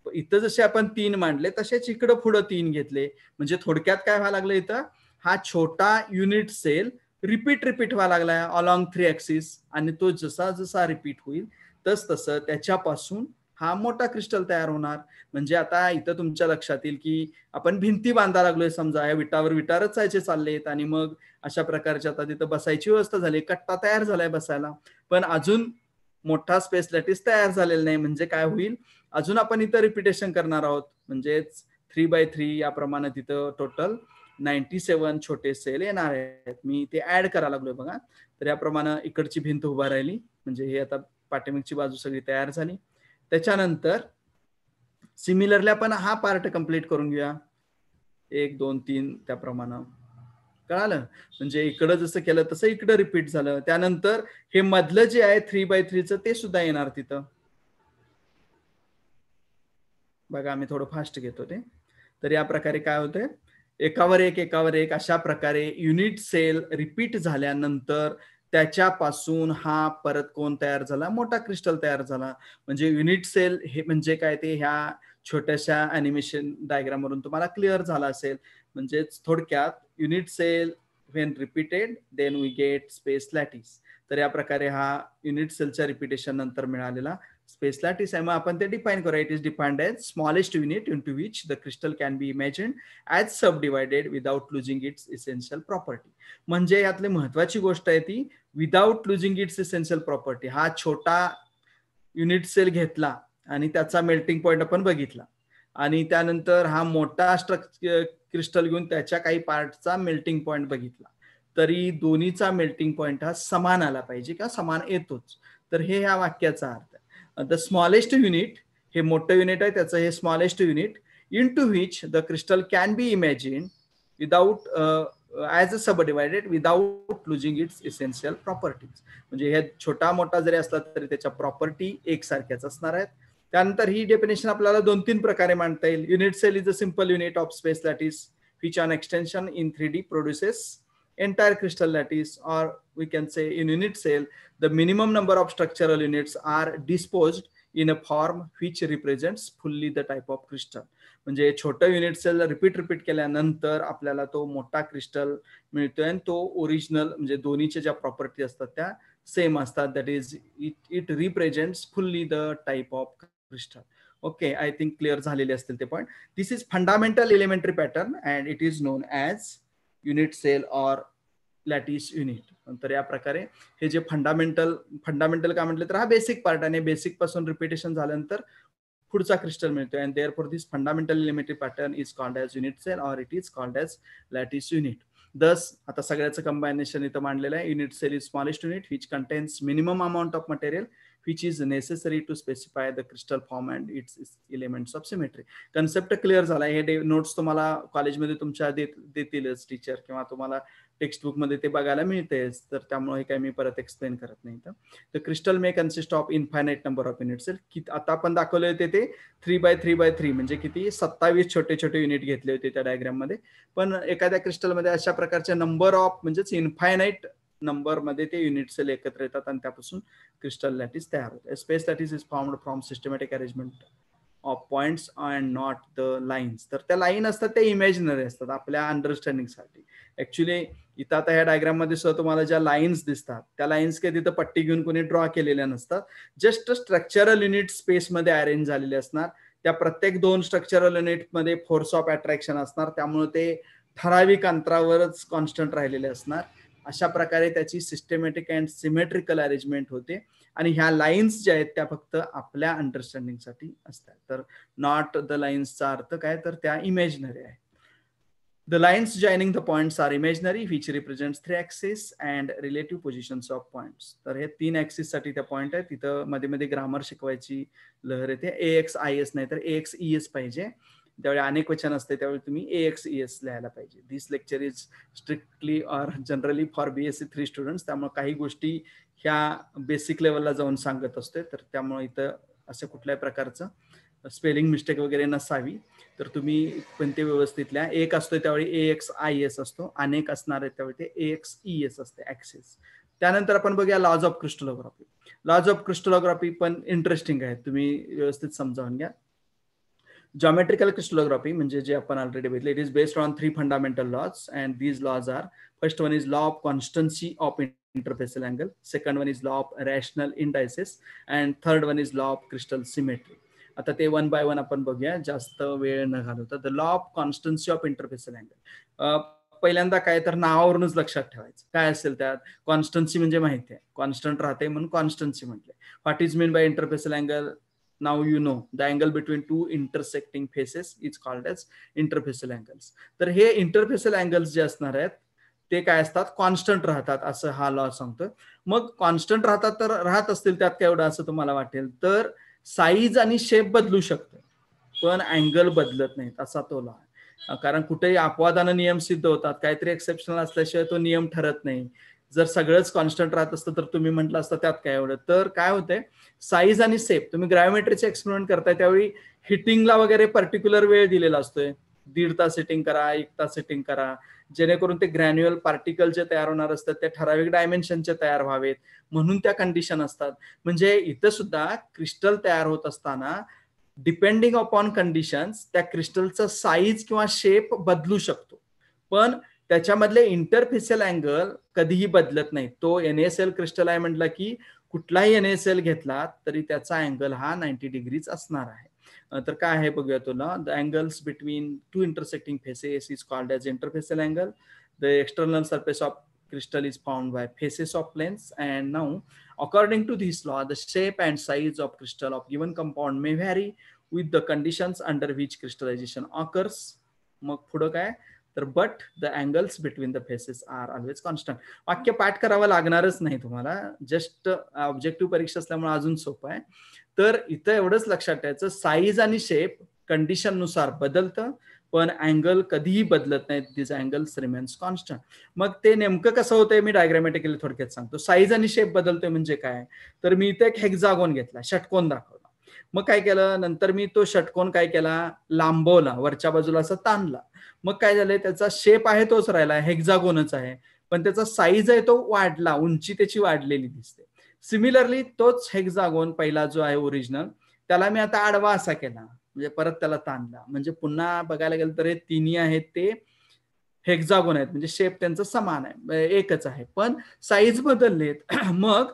इथं जसे आपण 3 मांडले तसेच इकडं पुढं 3 घेतले. म्हणजे थोडक्यात काय व्हायला लागलं इथं, हा छोटा युनिट सेल रिपीट व्हायला लागलाय अलॉंग 3 ऍक्सिस, आणि तो जसा जसा रिपीट होईल तसं त्याच्यापासून हा मोठा क्रिस्टल तयार होणार. म्हणजे आता इथं तुमच्या लक्षात येईल की आपण भिंती बांधायला लागलोय, समजा या विटावर विटा रचायचे चाललेत, आणि मग अशा प्रकारची आता तिथं बसायची व्यवस्था झाली, कट्टा तयार झालाय बसायला, पण अजून मोठा स्पेस लॅटिस तयार झालेला नाही. म्हणजे काय होईल, अजून आपण इथं रिपिटेशन करणार आहोत. म्हणजेच 3x3 याप्रमाणे तिथं टोटल 97 छोटे सेल येणार आहेत. मी ते ऍड करायला लागलोय बघा. तर याप्रमाणे इकडची भिंत उभा राहिली, म्हणजे हे आता पाठीमागची बाजू सगळी तयार झाली. त्याच्यानंतर सिमिलरली आपण हा पार्ट कंप्लीट करून घेऊया, 1 2 3 त्याप्रमाणे. कळालं? म्हणजे इकडं जसं केलं तसं इकडं रिपीट झालं. त्यानंतर हे मधलं जे आहे 3x3चं ते सुद्धा येणार तिथं. बघा आम्ही थोडं फास्ट घेतो ते. तर या प्रकारे काय होतंय, एकावर एक अशा प्रकारे युनिट सेल रिपीट झाल्यानंतर त्याच्यापासून हा परत कोण तयार झाला, मोठा क्रिस्टल तयार झाला. म्हणजे युनिट सेल हे म्हणजे काय ते ह्या छोट्याशा अॅनिमेशन डायग्राम वरून तुम्हाला क्लिअर झाला असेल. म्हणजे थोडक्यात unit cell when repeated then we get space lattice. तर या प्रकारे हा युनिट सेलच्या रिपीटेशन नंतर मिळालेला स्पेस लॅटिस आहे. मग आपण ते डिफाइन करूया. It is defined as smallest unit into which the crystal can be imagined as subdivided without losing its essential property. म्हणजे यातली महत्वाची गोष्ट आहे ती without losing its essential property. हा छोटा युनिट सेल घेतला आणि त्याचा मेल्टिंग पॉइंट आपण बघितला, आणि त्यानंतर हा मोठा क्रिस्टल घेऊन त्याच्या काही पार्टचा मेल्टिंग पॉइंट बघितला, तरी दोन्हीचा मेल्टिंग पॉइंट हा समान आला पाहिजे किंवा समान येतोच. तर हे ह्या वाक्याचा अर्थ आहे. द स्मॉलेस्ट युनिट, हे मोठं युनिट आहे त्याचं हे smallest unit, into which the crystal can be imagined without as a subdivided without losing its essential properties. म्हणजे हे छोटा मोठा जरी असला तरी त्याच्या प्रॉपर्टी एकसारख्याच असणार आहेत. त्यानंतर ही डेफिनेशन आपल्याला 2-3 प्रकारे मांडता येईल. Unit cell is a simple unit of space lattice which on extension in 3D produces entire crystal lattice, or we can say in unit cell the minimum number of structural units are disposed in a form which represents fully the type of crystal. म्हणजे छोटं unit cell repeat केल्यानंतर आपल्याला तो मोठा crystal मिळतोय, आणि तो original म्हणजे दोन्हीच्या ज्या प्रॉपर्टी असतात त्या सेम असतात. That is it represents fully the type of crystal. Okay, I think clear झालेले असतील ते point. This is fundamental elementary pattern and it is known as unit cell or lattice unit. तर या प्रकारे हे जे फंडामेंटल काय म्हटलं तर हा बेसिक पार्ट, आणि बेसिक पासून रिपिटेशन झाल्यानंतर पुढचा क्रिस्टल मिळतोय. And therefore this fundamental elementary pattern is called as unit cell or it is called as lattice unit. Thus आता सगळ्याचं कंबायनेशन इथं मांडलेलं आहे. Unit cell is smallest unit which contains minimum amount of material which is necessary to specify the crystal form and its elements of symmetry. Concept clear झाला. हे notes तुम्हाला कॉलेजमध्ये तुमच्या देतीलच टीचर, किंवा तुम्हाला टेक्स्ट बुक मध्ये ते बघायला मिळतेच, तर त्यामुळे काही मी परत एक्सप्लेन करत नाही. तर crystal may consist of infinite number of unit cell. आता आपण दाखवले होते ते 3x3x3 म्हणजे किती 27 छोटे छोटे युनिट घेतले होते त्या डायग्राम मध्ये. पण एखाद्या क्रिस्टल मध्ये अशा प्रकारचे नंबर ऑफ म्हणजेच इनफायनाइट नंबर मध्ये ते युनिट सेल एकत्र येतात आणि त्यापासून क्रिस्टल लॅटिस तयार होते. Space lattice is formed from systematic arrangement of points and not the lines. तर त्या लाईन असतात त्या इमॅजिनरी असतात आपल्या अंडरस्टँडिंगसाठी. ऍक्च्युली इथं आता ह्या डायग्राम मध्ये सुद्धा तुम्हाला ज्या लाईन्स दिसतात त्या लाईन्स काही तिथं पट्टी घेऊन कोणी ड्रॉ केलेल्या नसतात. जस्ट स्ट्रक्चरल युनिट स्पेस मध्ये अरेंज झालेले असणार. त्या प्रत्येक 2 स्ट्रक्चरल युनिट मध्ये फोर्स ऑफ अट्रॅक्शन असणार, त्यामुळे ते ठराविक अंतरावरच कॉन्स्टंट राहिलेले असणार. अशा प्रकारे त्याची सिस्टमॅटिक अँड सिमेट्रिकल अरेंजमेंट होते, आणि ह्या लाईन्स ज्या आहेत त्या फक्त आपल्या अंडरस्टँडिंगसाठी असतात. तर नॉट द लाईन्सचा अर्थ काय, तर त्या इमॅजिनरी आहे. The lines joining the points are imaginary which represents 3 axis and relative positions of points. तर हे 3 ऍक्सिस साठी त्या पॉइंट आहे. तिथं मध्ये मध्ये ग्रामर शिकवायची लहर येते. AX नाही तर AXES पाहिजे. त्यावेळी अनेक वचन असते त्यावेळी तुम्ही AXES लिहायला पाहिजे. This lecture is strictly or generally for BSc 3 students. त्यामुळे काही गोष्टी ह्या बेसिक लेवलला जाऊन सांगत असते, तर त्यामुळे इथं असं कुठल्याही प्रकारचं स्पेलिंग मिस्टेक वगैरे नसावी. तर तुम्ही पण ते व्यवस्थित लिहा. एक असतो त्यावेळी AXIS असतो, अनेक असणार आहे त्यावेळी ते AXES असते ऍक्सिस. त्यानंतर आपण बघूया laws of crystallography. Laws of crystallography पण इंटरेस्टिंग आहे, तुम्ही व्यवस्थित समजावून घ्या. Geometrical crystallography म्हणजे जे आपण ऑलरेडी बघितले, it is based on 3 fundamental laws and these laws are, first one is law of constancy of interfacial angle, second one is law of rational indices, and third one is law of crystal symmetry. आता ते one by one आपण बघूया, जास्त वेळ न घालवता. The law of constancy of interfacial angle, पहिल्यांदा काय तर नावावरूनच लक्षात ठेवायचं काय असेल त्यात. कॉन्स्टन्सी म्हणजे माहिती आहे, कॉन्स्टंट राहते म्हणून कॉन्स्टन्सी म्हटले. What is mean by interfacial angle? Now you know the angle between two intersecting faces is called as interfacial angles. तर हे interfacial angles जे असणार आहेत ते काय असतात, कॉन्स्टंट राहतात असं हा लॉ सांगतो. मग कॉन्स्टंट राहतात तर राहत असतील त्यात काय एवढं असं तुम्हाला वाटेल, तर साईज आणि शेप बदलू शकतो पण अँगल बदलत नाहीत असा तो लॉ आहे. कारण कुठेही अपवादानं नियम सिद्ध होतात, काहीतरी एक्सेप्शनल असल्याशिवाय तो नियम ठरत नाही. जर सगळंच कॉन्स्टंट राहत असतं तर तुम्ही म्हटलं असतं त्यात काय एवढं. तर काय होतंय, साईज आणि शेप, तुम्ही ग्रॅव्हिमेट्रीचे एक्सपेरिमेंट करताय त्यावेळी हिटिंगला वगैरे पर्टिक्युलर वेळ दिलेला असतोय, 1.5 तास हिटिंग करा, 1 तास हिटिंग करा, जेणेकरून ते ग्रॅन्युअल पार्टिकल जे तयार होणार असतात ते ठराविक डायमेन्शनचे तयार व्हावेत म्हणून त्या कंडिशन असतात. म्हणजे इथं सुद्धा क्रिस्टल तयार होत असताना डिपेंडिंग अपॉन कंडिशन्स त्या क्रिस्टलचा साईज किंवा शेप बदलू शकतो, पण त्याच्यामधले इंटरफेसियल अँगल कधीही बदलत नाही. तो NaCl क्रिस्टल आहे म्हटलं की कुठलाही NaCl घेतला तरी त्याचा अँगल हा 90 डिग्रीच असणार आहे. तर काय आहे बघूया तुला. The angles between two intersecting faces is called as interfacial angle. The external surface of crystal is formed by faces of planes, and now according to this law the shape and size of crystal of given compound may vary with the conditions under which crystallization occurs. मग पुढं काय तर but the angles between the faces are always constant. वाक्य पाठ करावं लागणारच नाही तुम्हाला, जस्ट ऑब्जेक्टिव्ह परीक्षा असल्यामुळे अजून सोपं आहे. तर इथं एवढंच लक्षात ठेवायचं, साईज आणि शेप कंडिशन नुसार बदलतं पण अँगल कधीही बदलत नाहीत, दिस अँगल्स रिमेन्स कॉन्स्टंट. मग ते नेमकं कसं होतंय मी डायग्रामॅटिकली थोडक्यात सांगतो. साईज आणि शेप बदलतोय म्हणजे काय, तर मी इथे एक हेक्झागोन घेतला, षटकोन दाखवला. मग काय केलं, नंतर मी तो षटकोन काय केला, लांबवला, वरच्या बाजूला असं ताणला. मग काय झालंय, त्याचा शेप आहे तोच राहिला, हेक्झागोनच आहे, पण त्याचा साईज आहे तो वाढला, उंची त्याची वाढलेली दिसते. सिमिलरली तोच हेक्झागोन पहिला जो आहे ओरिजिनल, त्याला मी आता आडवा असा केला, म्हणजे परत त्याला ताणला, म्हणजे पुन्हा बघायला गेलं तर हे तिन्ही आहेत ते हेक्झागोन आहेत, म्हणजे शेप त्यांचा समान आहे, एकच आहे, पण साईज बदललेत. मग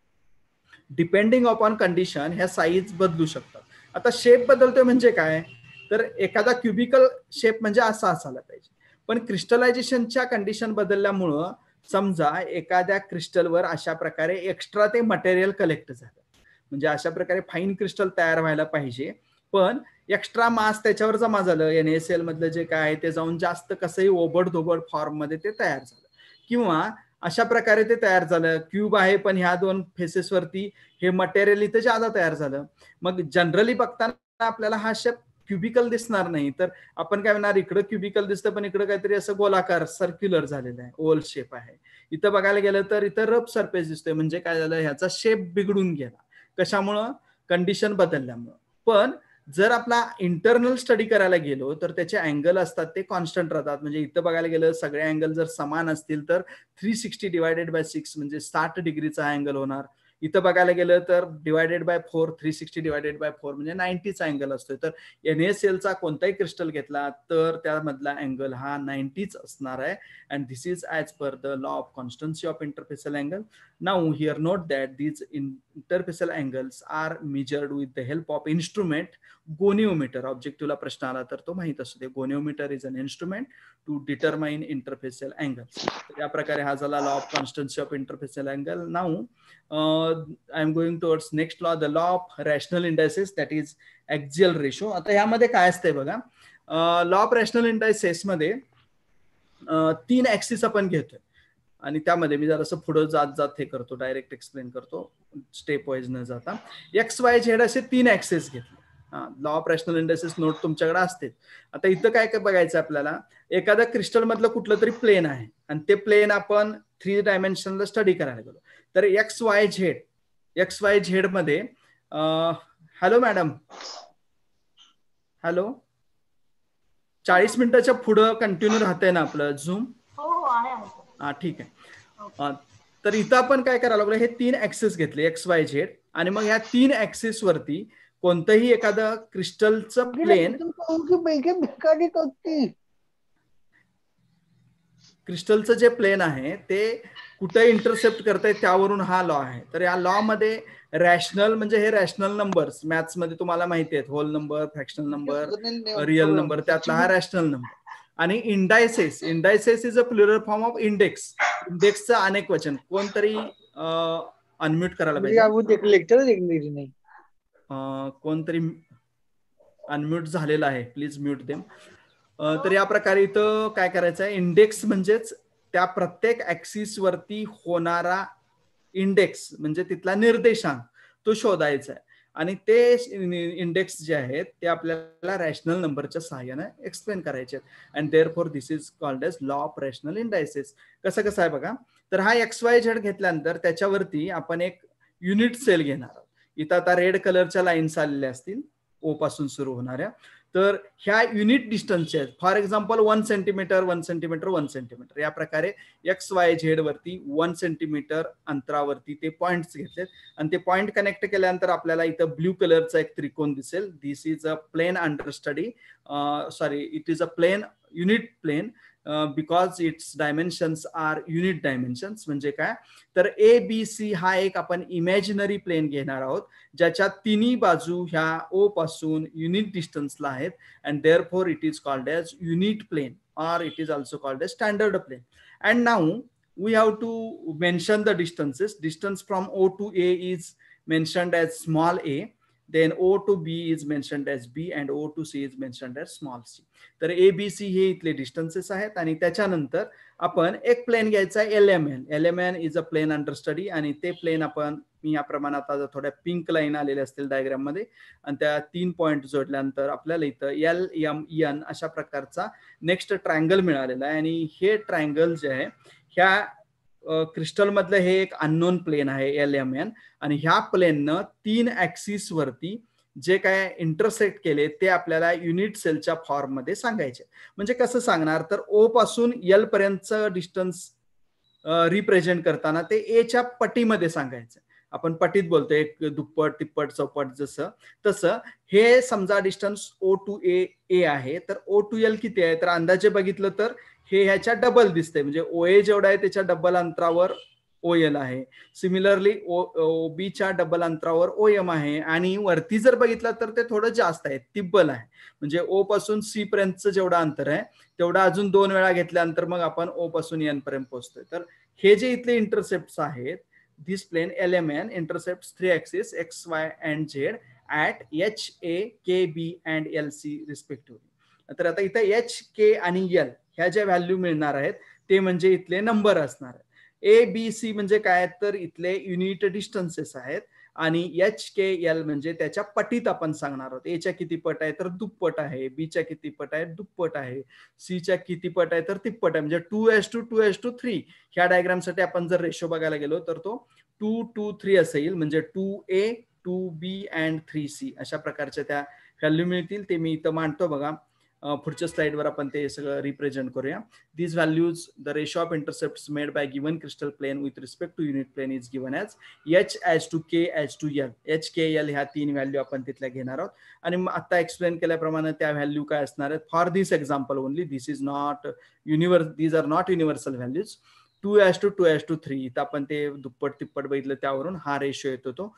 डिपेंडिंग अपॉन कंडिशन ह्या साईज बदलू शकतात. आता शेप बदलतोय म्हणजे काय, तर एखादा क्युबिकल शेप म्हणजे असा असायला पाहिजे, पण क्रिस्टलायझेशनच्या कंडिशन बदलल्यामुळं समजा एखाद्या क्रिस्टलवर अशा प्रकारे एक्स्ट्रा ते मटेरियल कलेक्ट झालं, म्हणजे अशा प्रकारे फाईन क्रिस्टल तयार व्हायला पाहिजे, पण एक्स्ट्रा मास त्याच्यावर जमा झालं, NaCl मधलं जे काय आहे ते जाऊन जास्त कसंही ओबडधोबड फॉर्म मध्ये ते तयार झालं, किंवा अशा प्रकारे ते तयार झालं, क्यूब आहे पण ह्या दोन फेसेस वरती हे मटेरियल इथं जादा तयार झालं. मग जनरली बघताना आपल्याला हा शेप क्युबिकल दिसणार नाही, तर आपण काय म्हणणार, इकडं क्युबिकल दिसतं पण इकडं काहीतरी असं गोलाकार सर्क्युलर झालेलं आहे, ओल शेप आहे. इथं बघायला गेलं तर इथं रफ सरफेस दिसतोय, म्हणजे काय झालं, ह्याचा शेप बिघडून गेला, कशामुळं, कंडिशन बदलल्यामुळं. पण जर आपला इंटरनल स्टडी करायला गेलो तर त्याचे अँगल असतात ते कॉन्स्टंट राहतात. म्हणजे इथं बघायला गेलं सगळे अँगल जर समान असतील तर 360 डिवायडेड बाय 6 म्हणजे 60 डिग्रीचा अँगल होणार. इथं बघायला गेलं तर डिवायडेड बाय 4, 360 डिवायडेड बाय 4 म्हणजे 90चा अँगल असतोय. तर NaClचा कोणताही क्रिस्टल घेतला तर त्यामधला अँगल हा 90च असणार आहे. And this is as per the law of constancy of interfacial angle. Now here note that these interfacial angles are measured with the help of instrument goniometer. ऑब्जेक्टिव्हला प्रश्न आला तर तो माहित असू दे, goniometer is an instrument to determine interfacial angles. या प्रकारे हा झाला law of constancy of interfacial angle. Now I am going towards next law, the law of rational indices, that is axial ratio. आता यामध्ये काय असतंय बघा, लॉ ऑफ रॅशनल इंडायसेस मध्ये 3 ऍक्सिस आपण घेतोय आणि त्यामध्ये मी जरा असं पुढे जात हे करतो, डायरेक्ट एक्सप्लेन करतो स्टेप वाईज न जाता. XYZ असे 3 ऍक्सिस घेतले. Law of rational indices note तुमच्याकडे असते. आता इथं काय काय बघायचं आपल्याला, एखाद्या क्रिस्टल मधलं कुठलं तरी प्लेन आहे आणि ते प्लेन आपण 3 डायमेन्शनला स्टडी करायला गेलो तर XYZ मध्ये हॅलो मॅडम, हॅलो, 40 मिनिटाच्या पुढं कंटिन्यू राहतंय ना आपलं झूम? हो आहे. हा ठीक आहे. तर इथं आपण काय करायला लागलो, हे 3 ऍक्सिस घेतले XYZ आणि मग ह्या 3 ऍक्सिस वरती कोणतंही एखादं क्रिस्टलचं प्लेन, क्रिस्टलचं जे प्लेन आहे ते कुठे इंटरसेप्ट करताय त्यावरून हा लॉ आहे. तर या लॉ मध्ये रॅशनल म्हणजे हे रॅशनल नंबर्स मॅथ्स मध्ये तुम्हाला माहिती आहेत, whole number, fractional number, real number, त्यातला हा रॅशनल नंबर. आणि indices, indices is a plural form of index. इंडेक्सचं अनेक वचन. कोणतरी अनम्यूट करायला पाहिजे. लेक्चर नाही, कोणतरी अनम्यूट झालेला आहे, प्लीज म्यूट देम. तर या प्रकारे इथं काय करायचं आहे, इंडेक्स म्हणजेच त्या प्रत्येक ऍक्सिस वरती होणारा इंडेक्स म्हणजे तिथला निर्देशांक तो शोधायचा आहे. आणि ते इंडेक्स जे आहेत ते आपल्याला रॅशनल नंबरच्या सहाय्याने एक्सप्लेन करायचे आहेत. And therefore this is called as law of rational indices. कसं आहे बघा, तर हा XYZ घेतल्यानंतर त्याच्यावरती आपण एक युनिट सेल घेणार आहोत. इथं आता रेड कलरच्या लाईन्स आलेल्या असतील ओ पासून सुरू होणाऱ्या. तर ह्या युनिट डिस्टन्सचे आहेत. For example 1 centimetre 1 centimetre 1 centimetre या प्रकारे XYZ वरती 1 सेंटीमीटर अंतरावरती ते पॉइंट्स घेतलेत. आणि ते पॉइंट कनेक्ट केल्यानंतर आपल्याला इथं ब्ल्यू कलरचा एक त्रिकोण दिसेल. This is a plane under study, sorry it is a plane unit plane because its dimensions are unit dimensions. म्हणजे काय, तर ABC हा एक आपण इमॅजिनरी प्लेन घेणार आहोत ज्याच्या तिन्ही बाजू ह्या O पासून युनिट डिस्टन्सला आहेत. And therefore it is called as unit plane or it is also called as standard plane. And now we have to mention the distances. Distance from O to A is mentioned as small a, then O to B is mentioned as B, and O to C is mentioned as small c. तर ABC हे इथले distances आहेत. आणि त्याच्यानंतर आपण एक plain घ्यायचा LMN. LMN is a plane under study. आणि ते प्लेन आपण मी या प्रमाणात आता थोड्या पिंक लाईन आलेल्या असतील डायग्राम मध्ये, आणि त्या 3 पॉइंट जोडल्यानंतर आपल्याला इथं LMN अशा प्रकारचा नेक्स्ट ट्रायंगल मिळालेला आहे. आणि हे ट्रायंगल जे आहे ह्या क्रिस्टल मधलं हे एक अननोन प्लेन आहे LMN. आणि ह्या प्लेननं 3 ऍक्सिस वरती जे काय इंटरसेक्ट केले ते आपल्याला युनिट सेलच्या फॉर्म मध्ये सांगायचे. म्हणजे कसं सांगणार, तर O पासून L पर्यंतचं डिस्टन्स रिप्रेझेंट करताना ते A च्या पटीमध्ये सांगायचं. आपण पटीत बोलतो, एक दुप्पट तिप्पट चौपट जसं तसं. हे समजा डिस्टन्स O to A आहे, तर O to L किती आहे, तर अंदाजे बघितलं तर हे ह्याच्या डबल दिसतंय. म्हणजे OA जेवढा आहे त्याच्या डबल अंतरावर OL आहे. सिमिलरली OB च्या डबल अंतरावर OM आहे. आणि वरती जर बघितलं तर ते थोडं जास्त आहे, तिब्बल आहे. म्हणजे O पासून C पर्यंतचं जेवढं अंतर आहे तेवढं अजून 2 वेळा घेतल्यानंतर मग आपण O पासून N पर्यंत पोहोचतोय. तर हे जे इथले इंटरसेप्ट आहेत, this plane LMN intercepts 3 axes X, Y and Z at H, A, K, B and LC respectively. तर आता इथे H, K आणि L ह्या ज्या व्हॅल्यू मिळणार आहेत ते म्हणजे इथले नंबर असणार आहेत. ABC म्हणजे काय, तर इथले युनिट डिस्टन्सेस आहेत. आणि HKL म्हणजे त्याच्या पटीत आपण सांगणार आहोत. A च्या किती पट आहे, तर दुप्पट आहे. B च्या किती पट आहे, दुप्पट आहे. C च्या किती पट आहे, तर तिप्पट आहे. म्हणजे 2:2:3 ह्या डायग्राम साठी आपण जर रेशो बघायला गेलो तर तो 2:3 असेल. म्हणजे 2A 2B अँड 3C अशा प्रकारच्या त्या व्हॅल्यू मिळतील. ते मी इथं मांडतो बघा. पुढच्या स्लाइडवर आपण ते सगळं रिप्रेझेंट करूया. these values, the ratio of intercepts made by given crystal plane with respect to unit plane is given as H as to K as to L. H, K, L ह्या 3 व्हॅल्यू आपण तिथल्या घेणार आहोत. आणि आता explain केल्याप्रमाणे त्या value काय असणार आहेत. For this example only, this is not these are not universal values. 2:2:3 इथं आपण ते दुप्पट तिप्पट बघितलं त्यावरून हा रेशो येतो, तो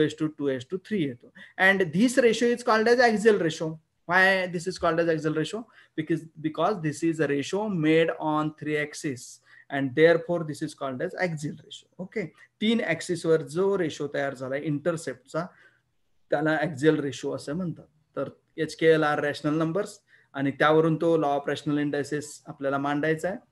2:2:3 येतो. And this ratio is called as axial ratio. Why this is called as axial ratio? Because this is a ratio made on 3 axes and therefore this is called as axial ratio. Okay, 3 axis वर जो ratio तयार झाला इंटरसेप्टचा त्याला axial ratio असं म्हणतात. तर HKL R rational numbers आणि त्यावरून तो लॉ ऑफ रॅशनल इंडायसेस आपल्याला मांडायचा आहे.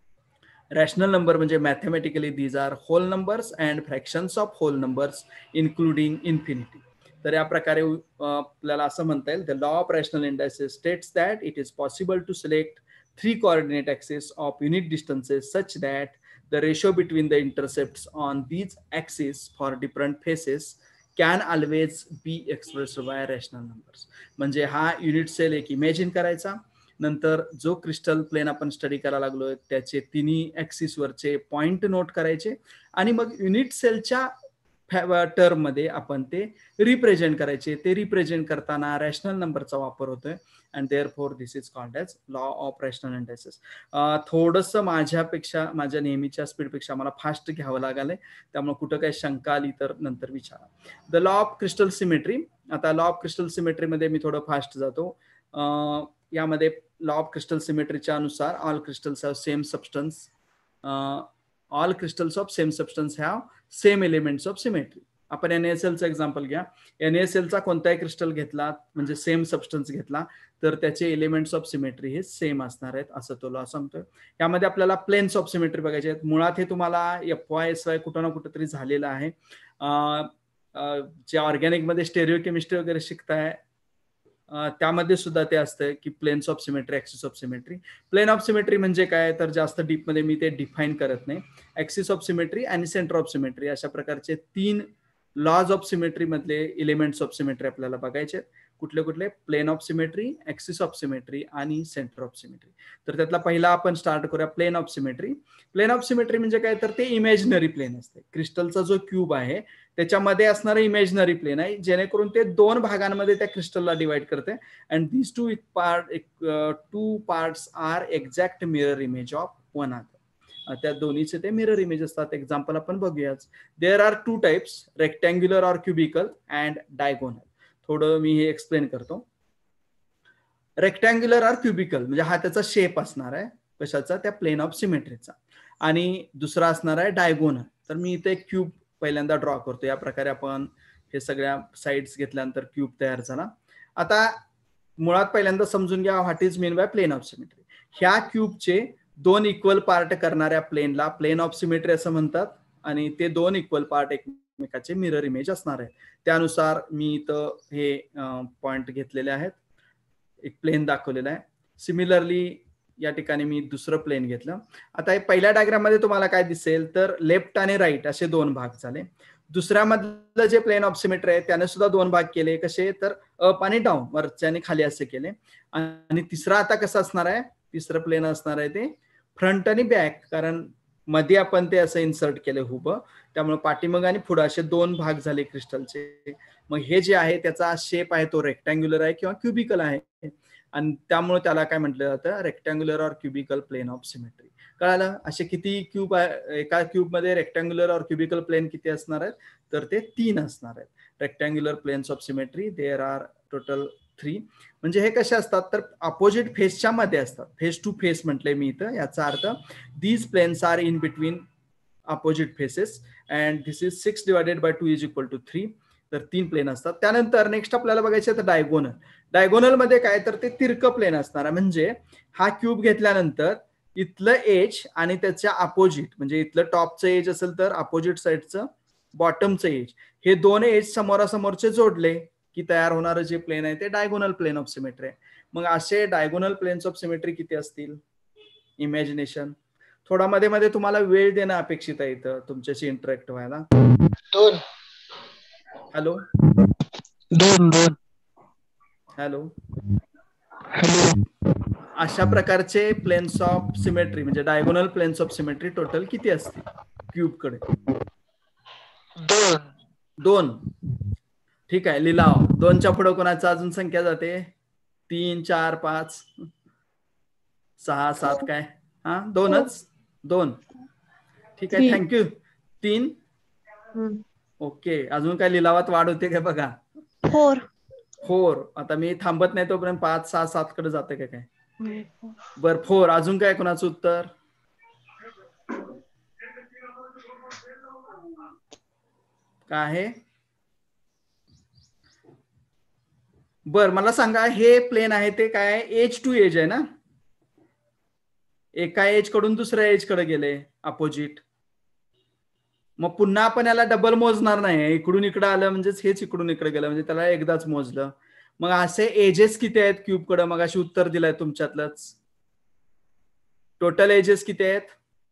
रॅशनल नंबर म्हणजे mathematically these are whole numbers and fractions of whole numbers including infinity. तर या प्रकारे आपल्याला असं म्हणता येईल, the law of rational indices states that it is possible to select 3 coordinate axes of unit distances such that the ratio between the intercepts on these axes for different phases can always be expressed by rational numbers. म्हणजे हा unit sale एक imagine करायचा, नंतर जो crystal plain आपण study करायला लागलोय त्याचे तिन्ही ऍक्सिस वरचे पॉइंट नोट करायचे आणि मग युनिट सेलच्या टर्म मध्ये आपण ते रिप्रेझेंट करायचे. ते रिप्रेझेंट करताना रॅशनल नंबरचा वापर होतोय and therefore this is called as law of rational indices. थोडंसं माझ्या नेहमीच्या स्पीडपेक्षा मला फास्ट घ्यावं लागलंय, त्यामुळे कुठं काही शंका आली तर नंतर विचारा. The law of crystal symmetry. आता लॉ ऑफ क्रिस्टल सिमेट्री मध्ये मी थोडं फास्ट जातो. यामध्ये लॉ ऑफ क्रिस्टल सिमेट्रीच्या अनुसार all crystals have same substance. All crystals of same substance have same elements of symmetry. आपण NaClचं एक्झाम्पल घ्या. NaClचा कोणताही क्रिस्टल घेतला म्हणजे सेम सबस्टन्स घेतला तर त्याचे एलिमेंट्स ऑफ सिमेट्री हे सेम असणार आहेत असं तो लॉ सांगतोय. यामध्ये आपल्याला प्लेन्स ऑफ सिमेट्री बघायचे आहेत. मुळात हे तुम्हाला FY कुठं ना कुठेतरी झालेलं आहे. जे ऑर्गॅनिक मध्ये स्टेरिओकेमिस्ट्री वगैरे शिकताय त्यामध्ये सुद्धा ते असतं की planes of symmetry, axis of symmetry. Plane of symmetry म्हणजे काय तर जास्त डीप मध्ये मी ते डिफाईन करत नाही. ऍक्सिस ऑफ सिमेट्री आणि सेंटर ऑफ सिमेट्री अशा प्रकारचे 3 लॉज ऑफ सिमेट्री मधले एलिमेंट्स ऑफ सिमेट्री आपल्याला बघायचे. कुठले कुठले? Plane of symmetry, axis of symmetry आणि सेंटर ऑफ सिमेट्री. तर त्यातला पहिला आपण स्टार्ट करूया plane of symmetry. Plane of symmetry म्हणजे काय तर ते इमॅजिनरी प्लेन असते. क्रिस्टलचा जो क्यूब आहे त्याच्यामध्ये असणारं इमॅजिनरी प्लेन आहे, जेणेकरून ते 2 भागांमध्ये त्या क्रिस्टलला डिवाइड करते. And these two parts are exact mirror image of one other. त्या दोन्हीचे ते मिरर इमेज असतात. एक्झाम्पल आपण बघूयाच. There are 2 types, rectangular or cubical and diagonal. थोडं मी हे एक्सप्लेन करतो. रेक्टँग्युलर ऑर क्युबिकल म्हणजे हा त्याचा शेप असणार आहे कशाचा? त्या प्लेन ऑफ सिमेट्रीचा. आणि दुसरा असणार आहे डायगोनल. तर मी इथे एक क्यूब पहिल्यांदा ड्रॉ करतो. या प्रकारे आपण हे सगळ्या साइड्स घेतल्यानंतर क्यूब तयार झाला. आता मुळात पहिल्यांदा समजून घ्या what is mean by plane of symmetry. ह्या क्यूबचे 2 इक्वल पार्ट करणाऱ्या प्लेनला प्लेन ऑफ सिमेट्री असं म्हणतात आणि ते 2 इक्वल पार्ट एकमेकाचे मिरर इमेज असणार आहे. त्यानुसार मी इथं हे पॉइंट घेतलेले आहेत, एक प्लेन दाखवलेला आहे. सिमिलरली या ठिकाणी मी दुसरं प्लेन घेतलं. आता पहिल्या डायग्राम मध्ये तुम्हाला काय दिसेल तर लेफ्ट आणि राईट असे 2 भाग झाले. दुसऱ्या मधलं जे प्लेन ऑफ सिमेट्री आहे त्याने सुद्धा 2 भाग केले. कसे तर अप आणि डाऊन, वरच्या आणि खाली असे केले. आणि तिसरा आता कसं असणार आहे? तिसरं प्लेन असणार आहे ते फ्रंट आणि बॅक, कारण मध्ये आपण ते असं इन्सर्ट केले उभं, त्यामुळे पाठीमाग आणि पुढे असे 2 भाग झाले क्रिस्टलचे. मग हे जे आहे त्याचा शेप आहे तो रेक्टँग्युलर आहे किंवा क्युबिकल आहे आणि त्यामुळे त्याला काय म्हटलं जातं? Rectangular or cubical plane of symmetry. कळालं? असे किती क्यूब आहे एका क्यूब मध्ये? रेक्टँग्युलर ऑर क्युबिकल प्लेन किती असणार आहेत? तर ते 3 असणार आहेत. Rectangular planes of symmetry there are total 3. म्हणजे हे कसे असतात तर अपोजिट फेसच्या मध्ये असतात. फेस टू फेस म्हटले मी इथं. याचा अर्थ these planes are in between opposite faces and this is 6 divided by 2 is equal to 3. तर 3 प्लेन असतात. त्यानंतर नेक्स्ट आपल्याला बघायचं तर डायगोनल. डायगोनल मध्ये काय तर ते तिरकं प्लेन असणार आहे. म्हणजे हा क्यूब घेतल्यानंतर इथलं एज आणि त्याच्या अपोजिट, म्हणजे इथलं टॉपचं एज असेल तर अपोजिट साईडचं बॉटमचं एज, हे 2 एज समोरासमोरचे जोडले की तयार होणारं जे प्लेन आहे ते डायगोनल प्लेन ऑफ सिमेट्री आहे. मग असे डायगोनल प्लेन्स ऑफ सिमेट्री किती असतील? इमॅजिनेशन. थोडा मध्ये मध्ये तुम्हाला वेळ देणं अपेक्षित आहे इथं तुमच्याशी इंटरॅक्ट व्हायला. 2. हॅलो 2. हॅलो. हॅलो. अशा प्रकारचे प्लेन्स ऑफ सिमेट्री म्हणजे diagonal planes of symmetry total किती असतील क्यूब कडे? 2. ठीक आहे, लिलाव. 2च्या पुढे कोणाचा अजून संख्या जाते? 3, 4, 5, 6, 7 काय? हा 2च. 2. ठीक आहे, थँक्यू. 3. ओके. अजून काय लिलावात वाढ होते काय बघा? 4. आता मी थांबत नाही तोपर्यंत 5, 6, 7 कडे जाते का काय? बर 4. अजून काय कोणाचं उत्तर? काय आहे? बर मला सांगा, हे प्लेन आहे ते काय? एज टू एज आहे ना? एका एज कडून दुसऱ्या एज कडे गेले अपोजिट. मग पुन्हा आपण याला डबल मोजणार नाही. इकडून इकडे आलं म्हणजेच हेच इकडून इकडे गेलं म्हणजे त्याला एकदाच मोजलं. मग असे एजेस किती आहेत क्यूब कडे? मग अशी उत्तर दिलंय तुमच्यातलंच. टोटल एजेस किती आहेत?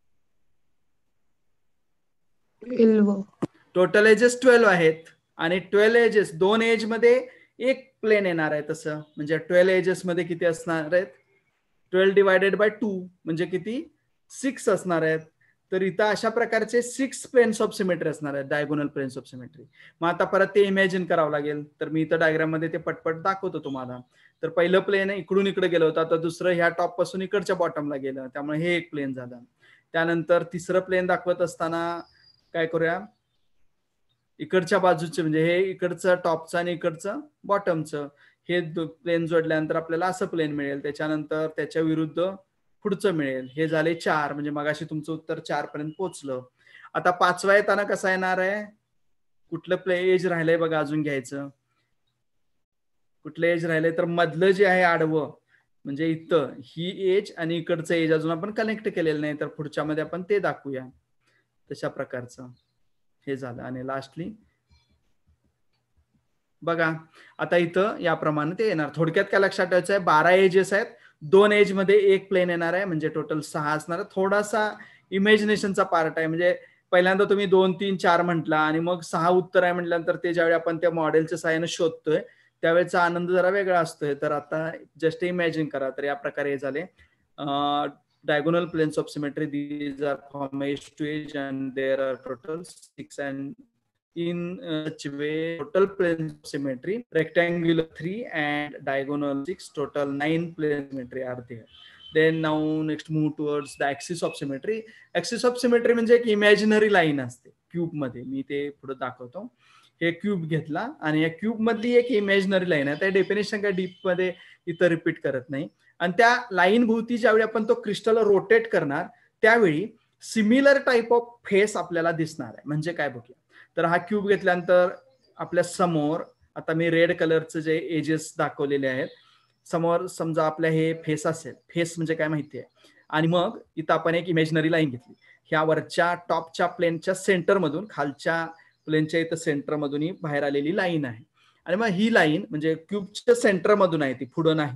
12. टोटल एजेस 12 आहेत. आणि 12 एजेस 2 एज मध्ये एक प्लेन येणार आहे तसं. म्हणजे 12 एजेस मध्ये किती असणार आहेत? 12 divided by 2 म्हणजे किती? 6 असणार आहेत. तर इथं अशा प्रकारचे 6 प्लेन्स ऑफ सिमेट्री असणार आहेत, डायगोनल प्लेन्स ऑफ सिमेट्री. मग आता परत ते इमॅजिन करावं लागेल. तर मी इथं डायग्राम मध्ये ते पटपट दाखवतो तुम्हाला. तर पहिलं प्लेन इकडून इकडे गेलं होतं, आता दुसरं ह्या टॉप पासून इकडच्या बॉटमला गेलं, त्यामुळे हे एक प्लेन झालं. त्यानंतर तिसरं प्लेन दाखवत असताना काय करूया, इकडच्या बाजूचे म्हणजे हे इकडचं टॉपचं आणि इकडचं बॉटमचं हे प्लेन जोडल्यानंतर आपल्याला असं प्लेन मिळेल. त्याच्यानंतर त्याच्या विरुद्ध पुढचं मिळेल. हे झाले 4, म्हणजे मगाशी तुमचं उत्तर 4 पर्यंत पोहोचलं. आता 5वा येताना कसा येणार आहे, कुठलं एज राहिलंय बघा अजून घ्यायचं. कुठलं एज राहिलंय, तर मधलं जे आहे आडवं म्हणजे इथं ही एज आणि इकडचं एज अजून आपण कनेक्ट केलेलं नाही, तर पुढच्या मध्ये आपण ते दाखवूया. तशा प्रकारचं हे झालं. आणि लास्टली बघा आता इथं याप्रमाणे ते येणार. थोडक्यात काय लक्षात ठेवायचं आहे, 12 एजेस आहेत, 2 एज मध्ये एक प्लेन येणार आहे, म्हणजे टोटल 6 असणार आहे. थोडासा इमॅजिनेशनचा पार्ट आहे, म्हणजे पहिल्यांदा तुम्ही 2, 3, 4 म्हटला आणि मग 6 उत्तर आहे म्हटल्यानंतर ते ज्यावेळी आपण त्या मॉडेलच्या सहाय्याने शोधतोय त्यावेळेचा आनंद जरा वेगळा असतोय. तर आता जस्ट इमॅजिन करा. तर या प्रकारे हे झाले diagonal planes of symmetry. These are from edge to edge and there are total 6, and in such way total planes of symmetry rectangular 3 and diagonal 6, total 9 planes of symmetry are there. Then now next move towards the axis of symmetry. Axis of symmetry म्हणजे एक imaginary line असते cube मध्ये. मी ते पुढे दाखवतो. हे cube घेतला आणि या क्यूब मधली एक इमॅजिनरी लाईन आहे. त्या डेफिनेशन काय डीप मध्ये इथं रिपीट करत नाही. आणि त्या लाईन भोवती ज्यावेळी आपण तो क्रिस्टल रोटेट करणार त्यावेळी सिमिलर टाइप ऑफ फेस आपल्याला दिसणार आहे. म्हणजे काय बघूया. तर हा क्यूब घेतल्यानंतर आपल्या समोर आता मी रेड कलरचे जे एजेस दाखवलेले आहेत, समोर समजा आपल्या हे फेस असेल. फेस म्हणजे काय माहिती आहे. आणि मग इथं आपण एक इमॅजिनरी लाईन घेतली. ह्या वरच्या टॉपच्या प्लेनच्या सेंटर मधून खालच्या प्लेनच्या इथं सेंटर मधून बाहेर आलेली लाईन आहे. आणि मग ही लाईन म्हणजे क्यूबच्या सेंटर मधून आहे, ती पुढं नाही.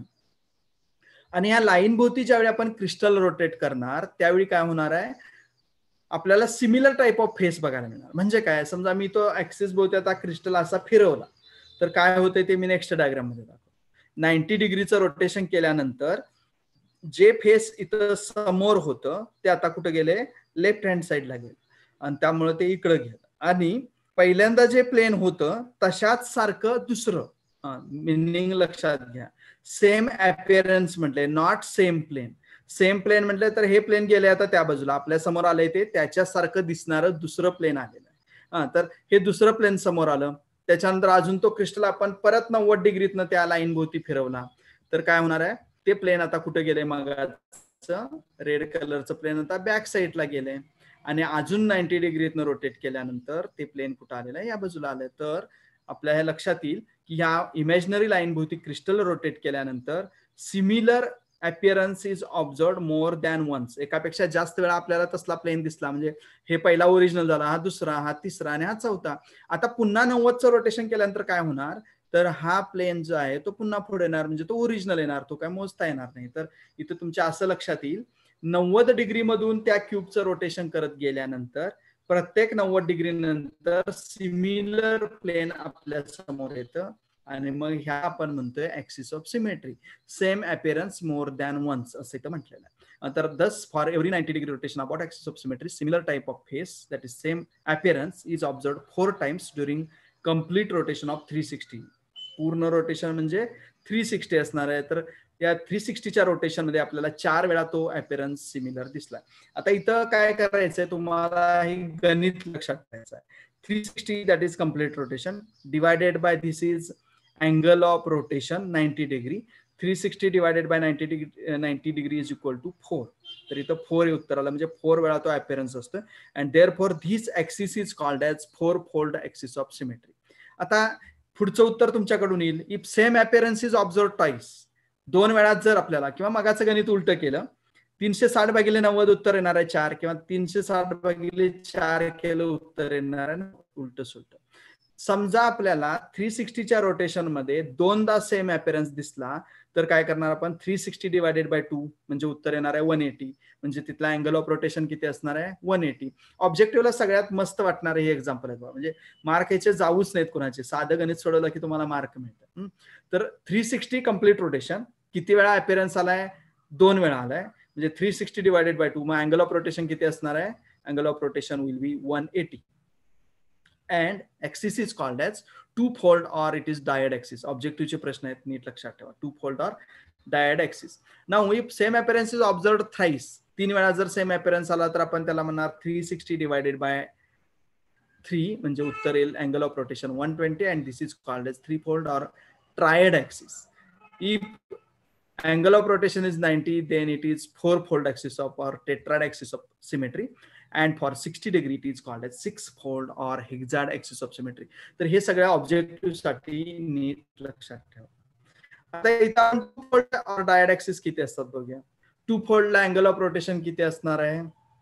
आणि या लाईन भोवती ज्यावेळी आपण क्रिस्टल रोटेट करणार त्यावेळी काय होणार आहे, आपल्याला सिमिलर टाइप ऑफ फेस बघायला मिळणार. म्हणजे काय, समजा मी तो ऍक्सिस भोवती आता क्रिस्टल असा फिरवला तर काय होतंय ते मी नेक्स्ट डायग्राम मध्ये दाखवतो. 90 डिग्रीचं रोटेशन केल्यानंतर जे फेस इथं समोर होतं ते आता कुठे गेले, लेफ्ट हँड साईडला गेले आणि त्यामुळे ते इकडे गेलं. आणि पहिल्यांदा जे प्लेन होतं तशाच सारखं दुसरं मिनिंग लक्षात घ्या. सेम अपीअरन्स म्हटले, not same plane. Same plane म्हटले तर हे प्लेन गेले आता त्या बाजूला, आपल्या समोर आलंय ते त्याच्यासारखं दिसणारं दुसरं प्लेन आलेलं आहे. तर हे दुसरं प्लेन समोर आलं. त्याच्यानंतर अजून तो क्रिस्टल आपण परत 90 डिग्रीतनं त्या लाईन भोवती फिरवला तर काय होणार आहे, ते प्लेन आता कुठे गेले, मग रेड कलरचं प्लेन आता बॅक साईडला गेले. आणि अजून 90 डिग्रीतनं रोटेट केल्यानंतर ते प्लेन कुठं आलेलं आहे, या बाजूला आलंय. तर आपल्या हे लक्षात येईल की ह्या इमॅजिनरी लाईन भोवती क्रिस्टल रोटेट केल्यानंतर similar appearance is observed more than once. एकापेक्षा जास्त वेळा आपल्याला तसला प्लेन दिसला. म्हणजे हे पहिला ओरिजिनल झाला, हा दुसरा, हा तिसरा आणि हा चौथा. आता पुन्हा 90चं रोटेशन केल्यानंतर काय होणार, तर हा प्लेन जो आहे तो पुन्हा पुढे येणार, म्हणजे तो ओरिजिनल येणार, तो काय मोजता येणार नाही. तर इथं तुमच्या असं लक्षात येईल 90 डिग्री मधून त्या क्यूबचं रोटेशन करत गेल्यानंतर प्रत्येक 90 डिग्री नंतर सिमिलर प्लेन आपल्या समोर येतं आणि मग ह्या आपण म्हणतोय axis of symmetry. Same appearance more than once असं इथं म्हटलेलं आहे. तर thus for every 90 degree rotation about axis of symmetry similar type of face that is same appearance is observed 4 times during complete rotation of 360. पूर्ण rotation म्हणजे 360 असणार आहे. तर या 360च्या रोटेशन मध्ये आपल्याला 4 वेळा तो अपीअरन्स सिमिलर दिसला. आता इथं काय करायचंय तुम्हाला, हे गणित लक्षात ठेवायचं आहे. 360 that is complete rotation divided by this is angle of rotation 90 degree. 360 divided by 90 degree is equal to 4. तर इथं 4 हे उत्तर आलं, म्हणजे 4 वेळा तो अपीअरन्स असतो. And therefore this axis is called as fourfold axis of symmetry. आता पुढचं उत्तर तुमच्याकडून येईल, if same appearance is observed twice. 2 वेळा जर आपल्याला, किंवा मगाचं गणित उलट केलं, 360 भागिले 90 उत्तर येणार आहे 4, किंवा 360 भागिले 4 केलं उत्तर येणार आहे उलट सुलट. समजा आपल्याला 360च्या रोटेशन मध्ये 2दा सेम अपीअरन्स दिसला तर काय करणार आपण, 360 डिवायडेड बाय 2 म्हणजे उत्तर येणार आहे 180. म्हणजे तिथला अँगल ऑफ रोटेशन किती असणार आहे, 180. ऑब्जेक्टिव्हला सगळ्यात मस्त वाटणार हे एक्झाम्पल आहे, म्हणजे मार्क याचे जाऊच नाहीत कुणाचे. साधं गणित सोडवलं की तुम्हाला मार्क मिळतात. तर 360 कम्प्लीट रोटेशन किती वेळा अपीअरन्स आलाय, 2 वेळा आलाय. म्हणजे 360 डिवायडेड बाय 2, मग अँगल ऑफ रोटेशन किती असणार आहे, angle of rotation will be 180. And axis is called as two-fold or it is diode axis. Objective चे प्रश्न आहेत, नीट लक्षात ठेवा. Two-fold or diode axis. Now if same appearance is observed thrice, 3 वेळा जर सेम अपीअरन्स आला तर आपण त्याला म्हणणार 360 divided by 3 म्हणजे उत्तर येईल angle of rotation 120 and this is called as three-fold or triad axis. If angle of rotation is 90, then it is four-fold axis of or tetrad axis of symmetry, and for 60 degree it is called as six-fold or hexad axis of symmetry. तर हे सगळ्या objective साठी नीट लक्षात ठेवा. आता इथं to-fold और died axis किती असतात बघूया. टू-फोल्ड ला अँगल ऑफ रोटेशन किती असणार आहे?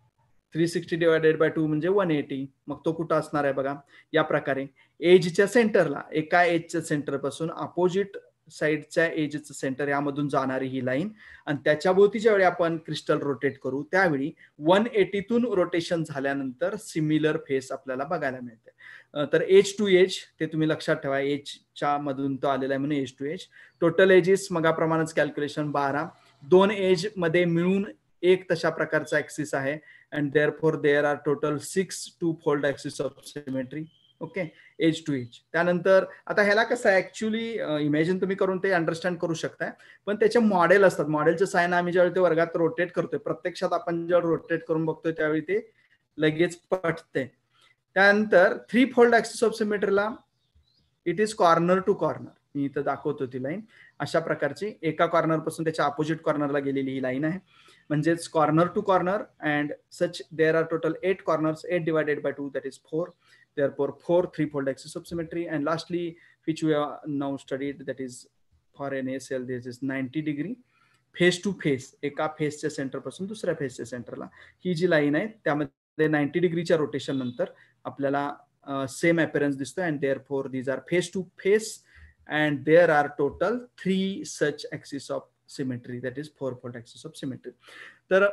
360 डिवायडेड बाय 2 म्हणजे 180. मग तो कुठं असणार आहे बघा, या प्रकारे एजच्या सेंटरला, एका एजच्या सेंटर पासून अपोजिट साइडच्या एजचं सेंटर यामधून जाणारी ही लाईन, आणि त्याच्या भोवतीच्या वेळी आपण क्रिस्टल रोटेट करू त्यावेळी 180तून रोटेशन झाल्यानंतर सिमिलर फेस आपल्याला बघायला मिळते. तर एज टू एज ते तुम्ही लक्षात ठेवा, एजच्या मधून तो आलेला आहे म्हणून edge to edge. Total edges मगाप्रमाणेच कॅल्क्युलेशन 12, 2 एज मध्ये मिळून एक तशा प्रकारचा ऍक्सिस आहे, and therefore there are total 6 two-fold axis of symmetry. Okay, edge to edge. त्यानंतर आता ह्याला कसं आहे, ऍक्च्युली इमॅजिन तुम्ही करून ते अंडरस्टँड करू शकताय, पण त्याचे मॉडेल असतात. मॉडेलचे साइन आम्ही ज्यावेळी ते वर्गात रोटेट करतोय, प्रत्यक्षात आपण जेव्हा रोटेट करून बघतोय त्यावेळी ते लगेच पटते. त्यानंतर थ्री फोल्ड ऍक्सिस ऑफ सिमेट्रीला it is corner to corner. मी इथं दाखवतो ती लाईन अशा प्रकारची, एका कॉर्नर पासून त्याच्या अपोजिट कॉर्नरला गेलेली ही लाईन आहे, म्हणजेच corner to corner. And such there are total 8 corners, 8 divided by 2 that is 4. Therefore 4 three-fold axis of symmetry. And lastly, which we have now studied, that is for an ASL, this is 90 degree face to face, एका फेसच्या centre पासून दुसऱ्या फेसच्या सेंटरला ही जी line आहे त्यामध्ये 90 डिग्रीच्या rotation नंतर आपल्याला सेम अपीअरन्स दिसतो. And therefore these are face to face and there are total 3 such axis of symmetry, that is fourfold axis of symmetry. तर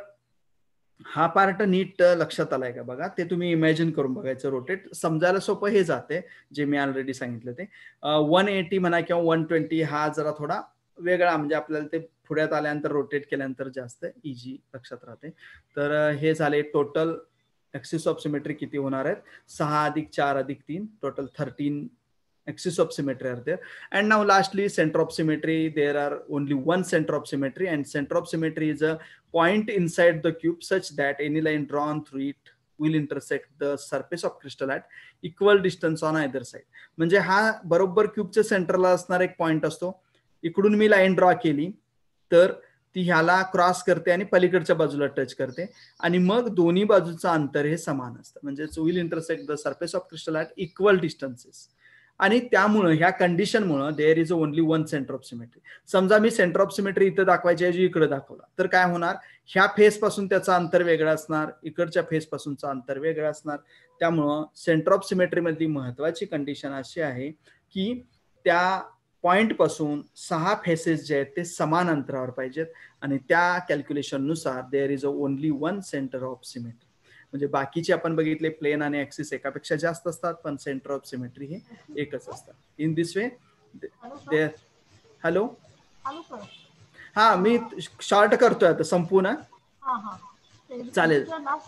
हा पार्ट नीट लक्षात आलाय का बघा, ते तुम्ही इमॅजिन करून बघायचं. रोटेट समजायला सोपं हे जाते, जे मी ऑलरेडी सांगितलं ते. 180 म्हणा किंवा 120 हा जरा थोडा वेगळा, म्हणजे आपल्याला ते पुढ्यात आल्यानंतर रोटेट केल्यानंतर जास्त इजी लक्षात राहते. तर हे झाले टोटल ऍक्सिस ऑफ सिमेट्री किती होणार आहेत, 6 + 4 + 3, total 13 axis of symmetry are there. And now lastly, center of symmetry, there are only one center of symmetry, and center of symmetry is a point inside the cube such that any line drawn through it will intersect the surface of crystal at equal distance on either side. म्हणजे हा बरोबर क्यूबच्या सेंटरला असणारा एक point असतो. इकडून मी line draw केली तर ती ह्याला क्रॉस करते आणि पलीकडच्या बाजूला टच करते, आणि मग दोन्ही बाजूचं अंतर हे समान असतं, म्हणजे will intersect the surface of crystal at equal distances. आणि त्यामुळं ह्या कंडिशनमुळं there is only one centre of symmetry. समजा मी सेंटर ऑफ सिमेट्री इथं दाखवायची ऐवजी इकडे दाखवला तर काय होणार, ह्या फेस पासून त्याचं अंतर वेगळं असणार, इकडच्या फेस पासूनचं अंतर वेगळं असणार. त्यामुळं सेंटर ऑफ सिमेट्री मधली महत्वाची कंडिशन अशी आहे की त्या पॉइंट पासून 6 फेसेस जे आहेत ते समान अंतरावर पाहिजेत, आणि त्या कॅल्क्युलेशन नुसार there is only one centre of symmetry. म्हणजे बाकीचे आपण बघितले प्लेन आणि ऍक्सिस एकापेक्षा जास्त असतात, पण सेंटर ऑफ सिमेट्री हे एकच असतात. In this way there. Hello, हा मी शॉर्ट करतोय आता, संपू ना? चालेल.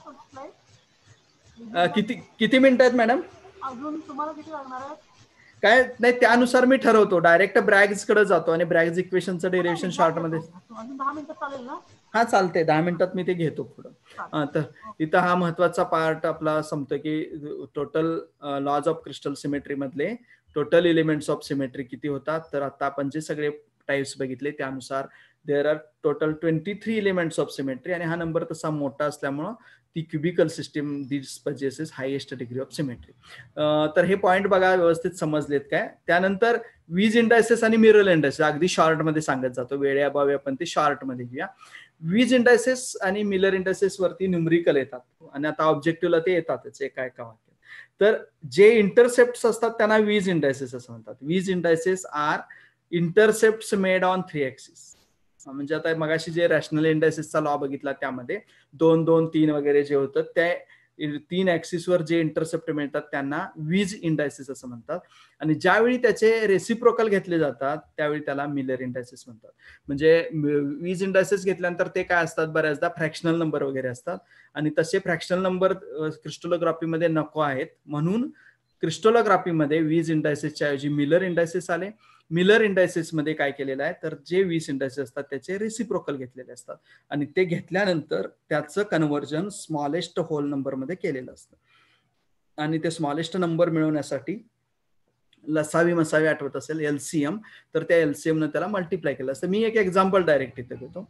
किती मिनिटं आहेत मॅडम? अजून तुम्हाला किती लागणार आहे? काय नाही, त्यानुसार मी ठरवतो. डायरेक्ट ब्रॅग्स कडे जातो आणि ब्रॅग्स इक्वेशनचं डेरिव्हेशन शॉर्ट मध्ये. अजून 10 मिनिटं चालेल ना? हा चालते, 10 मिनिटात मी ते घेतो पुढं. तर इथं हा महत्वाचा पार्ट आपला संपतो की total laws of crystal symmetry मधले टोटल एलिमेंट्स ऑफ सिमेट्री किती होतात. तर आता आपण जे सगळे टाइप्स बघितले त्यानुसार there are total 23 elements of symmetry, आणि हा नंबर तसा मोठा असल्यामुळं ती cubical system this possesses highest degree of symmetry. तर हे पॉइंट बघा व्यवस्थित समजलेत काय. त्यानंतर वीज इंडायसेस आणि मिरर इंडायसेस अगदी शॉर्ट मध्ये सांगत जातो, वेळेअभावी आपण ते शॉर्ट मध्ये घेऊया. वीज इंडायसेस आणि मिरर इंडायसेस वरती न्यूमरिकल येतात, आणि आता ऑब्जेक्टिव्हला ते येतातच एका एका वाक्यात. तर जे इंटरसेप्ट असतात त्यांना वीज इंडायसेस असं म्हणतात. These indices are intercept made on 3 axis. म्हणजे आता मगाशी जे रॅशनल इंडायसेसचा लॉ बघितला त्यामध्ये 2, 2, 3 वगैरे जे होतं, त्या 3 ऍक्सिसवर जे इंटरसेप्ट मिळतात त्यांना वीज इंडायसिस असं म्हणतात. आणि ज्यावेळी त्याचे रेसिप्रोकल घेतले जातात त्यावेळी त्याला मिलर इंडायसिस म्हणतात. म्हणजे वीज इंडायसिस घेतल्यानंतर ते काय असतात, बऱ्याचदा फ्रॅक्शनल नंबर वगैरे असतात आणि तसे फ्रॅक्शनल नंबर क्रिस्टलोग्राफीमध्ये नको आहेत, म्हणून क्रिस्टलोग्राफीमध्ये वीज इंडायसिसच्या ऐवजी मिलर इंडायसिस आले. मिलर इंडायसिस मध्ये काय केलेलं आहे तर जे वीज इंडायसिस असतात त्याचे रेसिप्रोकल घेतलेले असतात आणि ते घेतल्यानंतर त्याचं कन्व्हर्जन स्मॉलेस्ट होल नंबर मध्ये केलेलं असतं. आणि ते स्मॉलेस्ट नंबर मिळवण्यासाठी लसावी मसावी आठवत असेल एलसीएम, तर त्या एलसीएम न त्याला मल्टिप्लाय केलं असतं. मी एक एक्झाम्पल डायरेक्ट इथे देतो.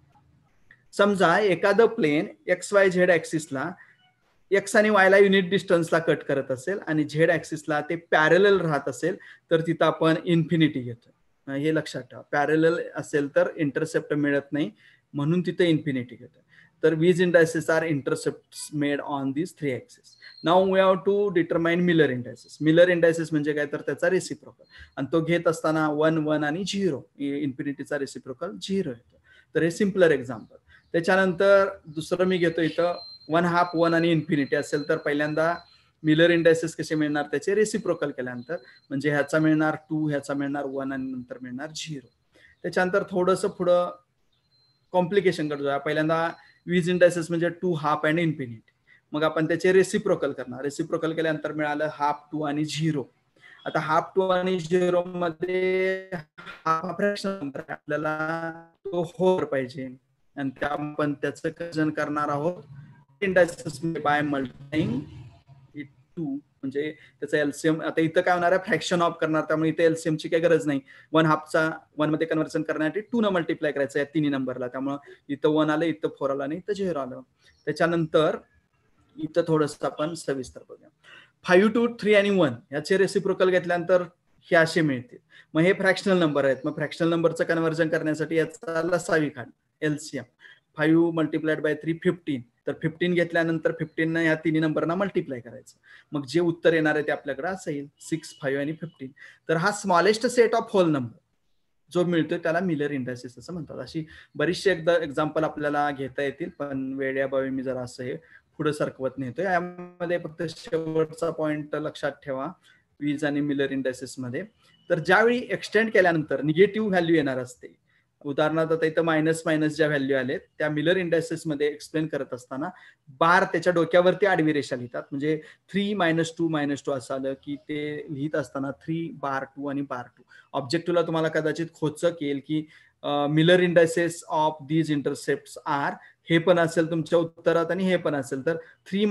समजा एखादं प्लेन एक्स वाय झेड ऍक्सिसला एक्स आणि वायला युनिट डिस्टन्सला कट करत असेल आणि झेड ऍक्सिसला ते पॅरलल राहत असेल तर तिथं आपण इन्फिनिटी घेतो. हे लक्षात ठेवा, पॅरलल असेल तर इंटरसेप्ट मिळत नाही म्हणून तिथे इन्फिनिटी घेतो. तर these indices are intercepts made on this 3 axis. Now we have to determine Miller indices. Miller indices म्हणजे काय तर त्याचा रेसिप्रोकल, आणि तो घेत असताना 1 1 आणि 0, इन्फिनिटीचा रेसिप्रोकल 0 येतो. तर हे सिम्पलर एक्झाम्पल. त्याच्यानंतर दुसरं मी घेतो इथं 1/2 1 आणि इन्फिनिटी असेल तर पहिल्यांदा मिलर इंडायसिस कसे मिळणार, त्याचे रेसिप्रोकल केल्यानंतर, म्हणजे ह्याचा मिळणार 2, ह्याचा मिळणार 1 आणि नंतर मिळणार 0. त्याच्यानंतर थोडंसं पुढं कॉम्प्लिकेशन करतो. पहिल्यांदा वीज इंडायसिस म्हणजे 2 हाफ आणि इन्फिनिटी, मग आपण त्याचे रेसिप्रोकल करणार. रेसिप्रोकल केल्यानंतर मिळालं 1/2 2 आणि 0. आता 1/2 2 आणि 0 मध्ये हा फ्रॅक्शनल नंबर आहे, आपल्याला तो होर पाहिजे आणि त्या आपण त्याचं कन्वर्जन करणार आहोत इंडायसिस बाय मल्टिप्लाइंग इट 2, म्हणजे त्याचा एलसीएम. आता इथं काय होणार आहे, फ्रॅक्शन ऑफ करणार, त्यामुळे इथे एलसीएम ची काही गरज नाही. 1/2चा 1 मध्ये कन्वर्जन करण्यासाठी 2 न मल्टिप्लाय करायचं या तिन्ही नंबरला, त्यामुळे इथं 1 आलं, इथं 4 आलं आणि इथं 0 आलं. त्याच्यानंतर इथं थोडंसं आपण सविस्तर बघूया. 5 2 3 आणि 1 याचे रेसिप्रोकल घेतल्यानंतर हे असे मिळतील. मग हे फ्रॅक्शनल नंबर आहेत, मग फ्रॅक्शनल नंबरचं कन्वर्जन करण्यासाठी याचा लसावी काढ एलसीएम. 5 मल्टिप्लाइड बाय 3 15, तर 15 घेतल्यानंतर 15 न या तिन्ही नंबरना मल्टिप्लाय करायचं, मग जे उत्तर येणार आहे ते आपल्याकडे असं येईल 6 5 आणि 15. तर हा smallest set of whole number जो मिळतोय त्याला मिलर इंडायसिस असं म्हणतात. अशी बरीचशी एक्झाम्पल आपल्याला घेता येतील, पण वेळेअभावी मी जरा असं हे पुढे सरकवत नेतोय. यामध्ये फक्त शेवटचा पॉइंट लक्षात ठेवा वीज आणि मिलर इंडायसिस मध्ये. तर ज्यावेळी एक्सटेंड केल्यानंतर निगेटिव्ह व्हॅल्यू येणार असते, उदाहरणार्थ आता इथं मायनस मायनस ज्या व्हॅल्यू आलेत त्या मिलर इंडायसिस मध्ये एक्सप्लेन करत असताना बार त्याच्या डोक्यावरती आडवी रेषा लिहितात. म्हणजे 3 -2 -2 असं आलं की ते लिहित असताना 3 बार 2 आणि बार 2. ऑब्जेक्टिव्हला तुम्हाला कदाचित खोचक येईल की Miller indices of these intercept are, हे पण असेल तुमच्या उत्तरात आणि हे पण असेल, तर 3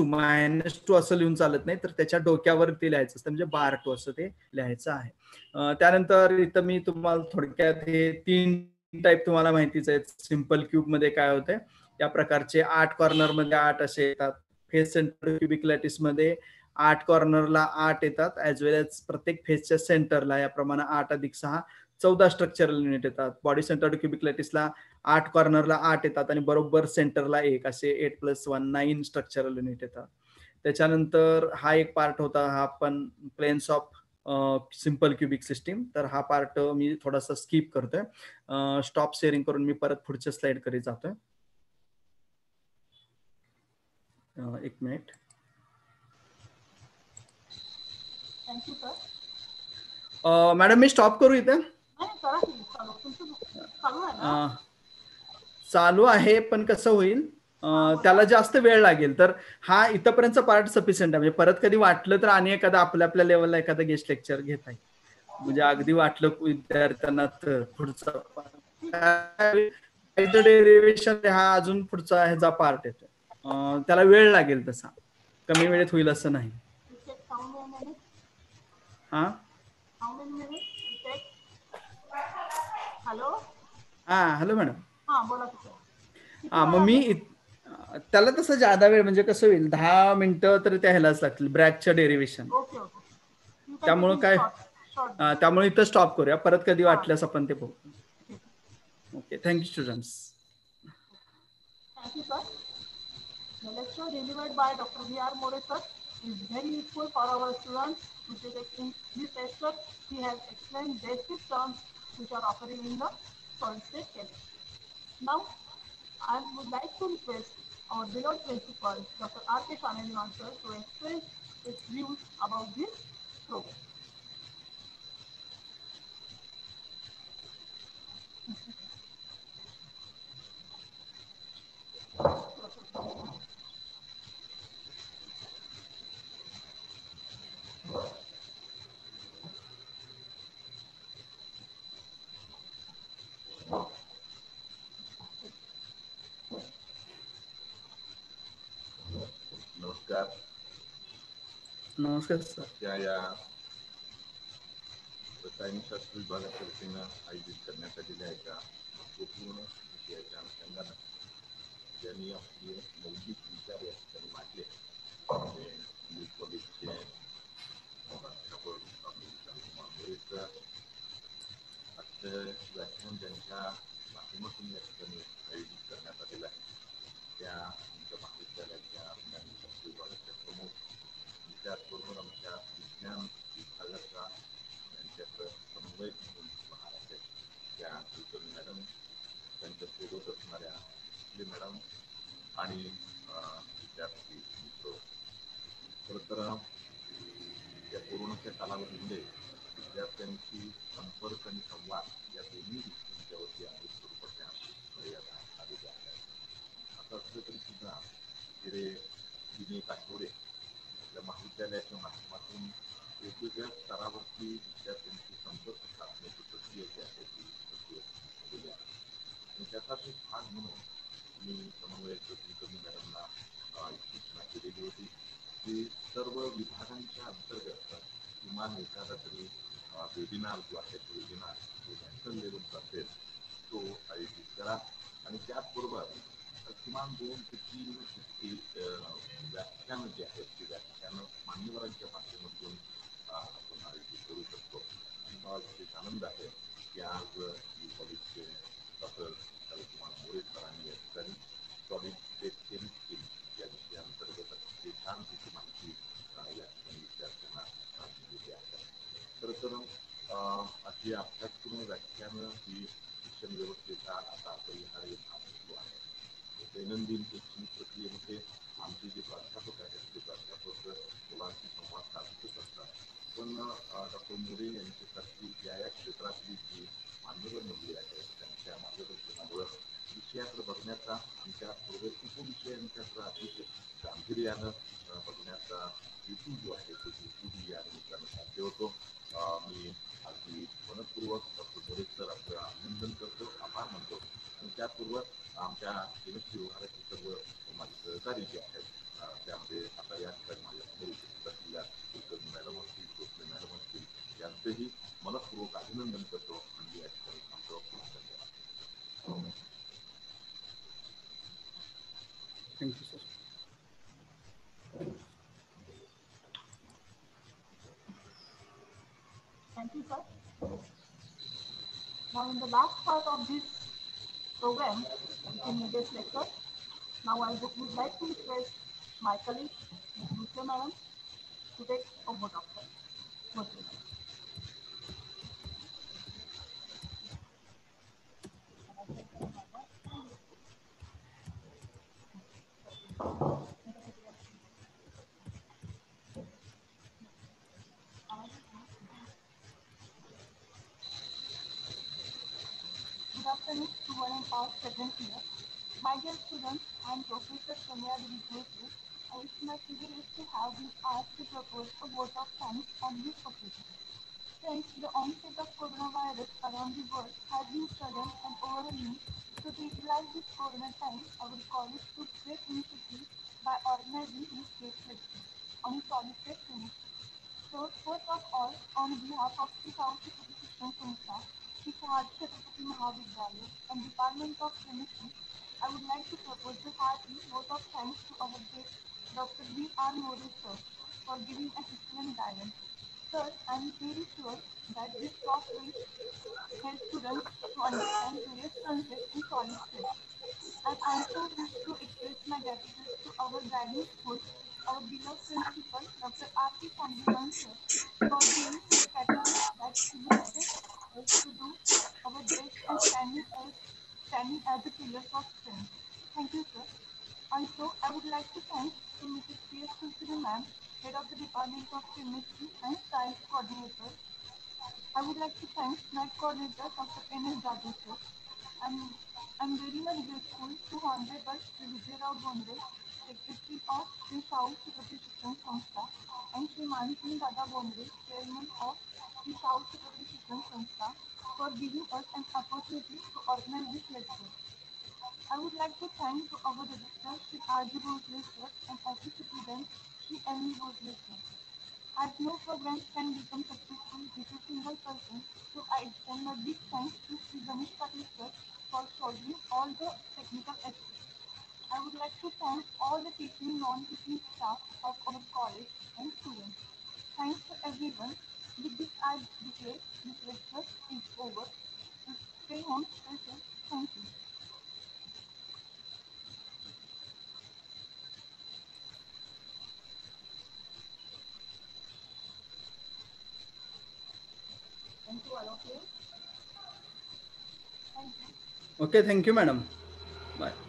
-2 असं लिहून चालत नाही, तर त्याच्या डोक्यावर ते लिहायचं असतं, म्हणजे बार 2 असं ते लिहायचं आहे. त्यानंतर इथं मी तुम्हाला थोडक्यात हे 3 टाईप तुम्हाला माहितीच आहेत. सिंपल क्यूब मध्ये काय होतंय, या प्रकारचे 8 कॉर्नर मध्ये 8 असे येतात. फेस सेंटर क्युबिक लॅटिस मध्ये 8 कॉर्नरला 8 येतात, ऍज वेल एज प्रत्येक फेसच्या सेंटरला याप्रमाणे 8 अधिक 6 14 स्ट्रक्चरल युनिट येतात. बॉडी सेंटर क्युबिक लॅटिसला 8 कॉर्नरला 8 येतात आणि बरोबर सेंटरला 1 असे 8 + 1 9 स्ट्रक्चरल युनिट येतात. त्याच्यानंतर हा एक पार्ट होता, हा पण planes of simple cubic system. तर हा पार्ट मी थोडासा स्किप करतोय. स्टॉप शेअरिंग करून मी परत पुढच्या स्लाइड कडे जातोय. एक मिनिट. Thank you sir. मॅडम मी स्टॉप करू इथे? करा की चालू आहे ना? चालू आहे, पण कसं होईल, त्याला जास्त वेळ लागेल. तर हा इथपर्यंतचा पार्ट सफिशियंट आहे. म्हणजे परत कधी वाटलं तर आणि एखादा आपल्या लेवलला एखादा गेस्ट लेक्चर घेता येईल. म्हणजे अगदी वाटलं विद्यार्थ्यांना तर पुढचा डेरिव्हेशन हा अजून पुढचा ह्याचा पार्ट येतो, त्याला वेळ लागेल, तसा कमी वेळेत होईल असं नाही. हा हॅलो. हा हॅलो मॅडम. हा बोला. मग मी त्याला तसं जादा वेळ, म्हणजे कसं होईल 10 मिनिटं तर त्या ह्यालाच लागतील ब्रॅकच्या डेरिव्हेशन. Okay okay. त्यामुळे काय, त्यामुळे इथं स्टॉप करूया, परत कधी वाटल्यास आपण ते बघू. Okay, thank you students. Thank you, sir. The lecture delivered by Dr. V.R. More sir is very useful for our students which is in this lecture. He has explained basic terms which are occurring in the solid state chemistry. Now, I would like to request our beloved principal, Dr. R.K. Shananivan sir, to express his views about this program. नमस्कार. नमस्कार sir. आजच्या या रसायनशास्त्र विभागाच्या वतीनं आयोजित करण्यात आलेल्या एका महत्वपूर्ण विषयाच्या अनुषंगानं ज्यांनी आपले मौलिक विचार या ठिकाणी मांडले म्हणजे इंग्लिश कॉलेजचे प्राध्यापक डॉक्टर विशालकुमार मोरेकर आजचं व्याख्यान ज्यांच्या माध्यमातून या ठिकाणी आयोजित करण्यात आलेलं आहे त्या आमच्या महाविद्यालयाच्या ज्ञानशास्त्र विभागाच्या प्रमुख त्याचबरोबर आमच्या विज्ञान विभागाचा त्यांच्याकडं समन्वय म्हणून राहणार आहे त्या कुलकर्णी मॅडम त्यांच्यासोबत असणाऱ्या आपले मॅडम आणि विद्यार्थी मित्र. खरं तर या कोरोनाच्या कालावधीमध्ये विद्यार्थ्यांची संपर्क आणि संवाद या दोन्ही गोष्टींच्यावरती अनेक स्वरूपाच्या मर्यादा आलेल्या आहेत. असं असलं तरी सुद्धा गेले 3-1 आठवडे आपल्या महाविद्यालयाच्या माध्यमातून वेगवेगळ्या स्तरावरती विद्यार्थ्यांशी संपर्क साधण्याची प्रक्रिया जी आहे ती प्रक्रिया केलेली आहे आणि त्याचाच एक भाग म्हणून मी समन्वयक कुलकर्णी मॅडमना सूचना केलेली होती की सर्व विभागांच्या अंतर्गत किमान एखादा तरी वेबिनार जो आहे तो वेबिनार जो नॅशनल लेवलचा असेल तो आयोजित करा आणि त्याचबरोबर किमान 2 ते 3 व्याख्यानं जी आहेत ती व्याख्यानं मान्यवरांच्या माध्यमातून आपण आयोजित करू शकतो. आणि मला विशेष आनंद आहे की आज कॉलेजचे डॉक्टर विशालकुमार मोरे सरांनी या ठिकाणी सॉलिड स्टेट केमिस्ट्री या विषयाअंतर्गत अतिशय छान तिची माहिती या ठिकाणी विद्यार्थ्यांना दिलेली आहे. खरं तर अशी अभ्यासपूर्ण व्याख्यानं ही शिक्षण व्यवस्थेचा आता अपरिहार्य भाग असतो आहे. दैनंदिन शैक्षणिक प्रक्रियेमध्ये आमचे जे प्राध्यापक आहेत ते प्राध्यापक मुलांशी संवाद साधतच असतात पण डॉक्टर मोरे यांच्यासारखी या क्षेत्रातली जी मान्यवर मंडळी आहेत त्यांच्या मार्गदर्शनामुळे विषयाकडे बघण्याचा आणि त्याचबरोबर उपविषयांच्याकडे अतिशय गांभीर्यानं बघण्याचा हेतू जो आहे तो हेतूही या निमित्तानं साध्य होतो. मी अगदी मनपूर्वक डॉक्टर मोरे सर आपलं अभिनंदन करतो, आभार मानतो आणि त्याचबरोबर आमच्या केमिस्ट्री विभागाचे सर्व माझे सहकारी जे आहेत त्यामध्ये आता या ठिकाणी माझ्यासमोर उपस्थित असलेल्या कुलकर्णी मॅडम असतील, भोसले मॅडम असतील यांचंही मनपूर्वक अभिनंदन करतो आणि या ठिकाणी थांबतो. धन्यवाद. Thank you sir. Thank you, sir. Now, in the last part of this program, in this lecture, now I would like to request my colleague, Ms. Lucia Madam, to take a vote of her. Vote, please. Good afternoon to one and all present here. My dear students, I am Professor Sonia Devi Joshi, and it's my privilege to have been asked to propose a vote of thanks on this occasion. Since the onset of coronavirus around the world has been sudden and overwhelming, to utilize this corona time, our college took great initiative by organizing this great lecture on solid state chemistry. So, first of all, on behalf of the South Education Sanstha, the Shahadi Chhatrapati Mahavidyalaya and Department of Chemistry, I would like to propose a hearty vote of thanks to our great Dr. V.R. More sir for giving an excellent guidance. Sir, I am very sure that this talk will help students to understand various concepts in solid state. And I also wish to express my gratitude to our guiding school, our beloved principal, Dr. R.K. Shandivan sir, for being the catalyst that stimulated us to do our best and standing as a pillar of strength. Thank you, sir. I so science coordinator. I would like to thank SNAC coordinator Dr. N.S. Jadhav sir. And I'm very much grateful to Honorable Shri Vijay Rao Bondre, Secretary of Shri Shahu Chhatrapati Shikshan Sanstha, and Shri Manisini Dada Bondre, Chairman of Shri Shahu Chhatrapati Shikshan Sanstha, for giving us an opportunity to organize this lecture. I would like to thank to our registrar Shri R.G. Bhosle sir and office superintendent Shri M.V. Bhosle sir. As no program can become successful with a single person, so I extend my big thanks to Sri Ganesh Patil sir for solving all the technical aspects. I would like to thank all the teaching non-teaching staff of our college and students. Thanks to everyone. With this, I declare this lecture is over. Stay home, stay safe. Thank you. Thank you all of you. Thank you. Okay, thank you, madam. Bye.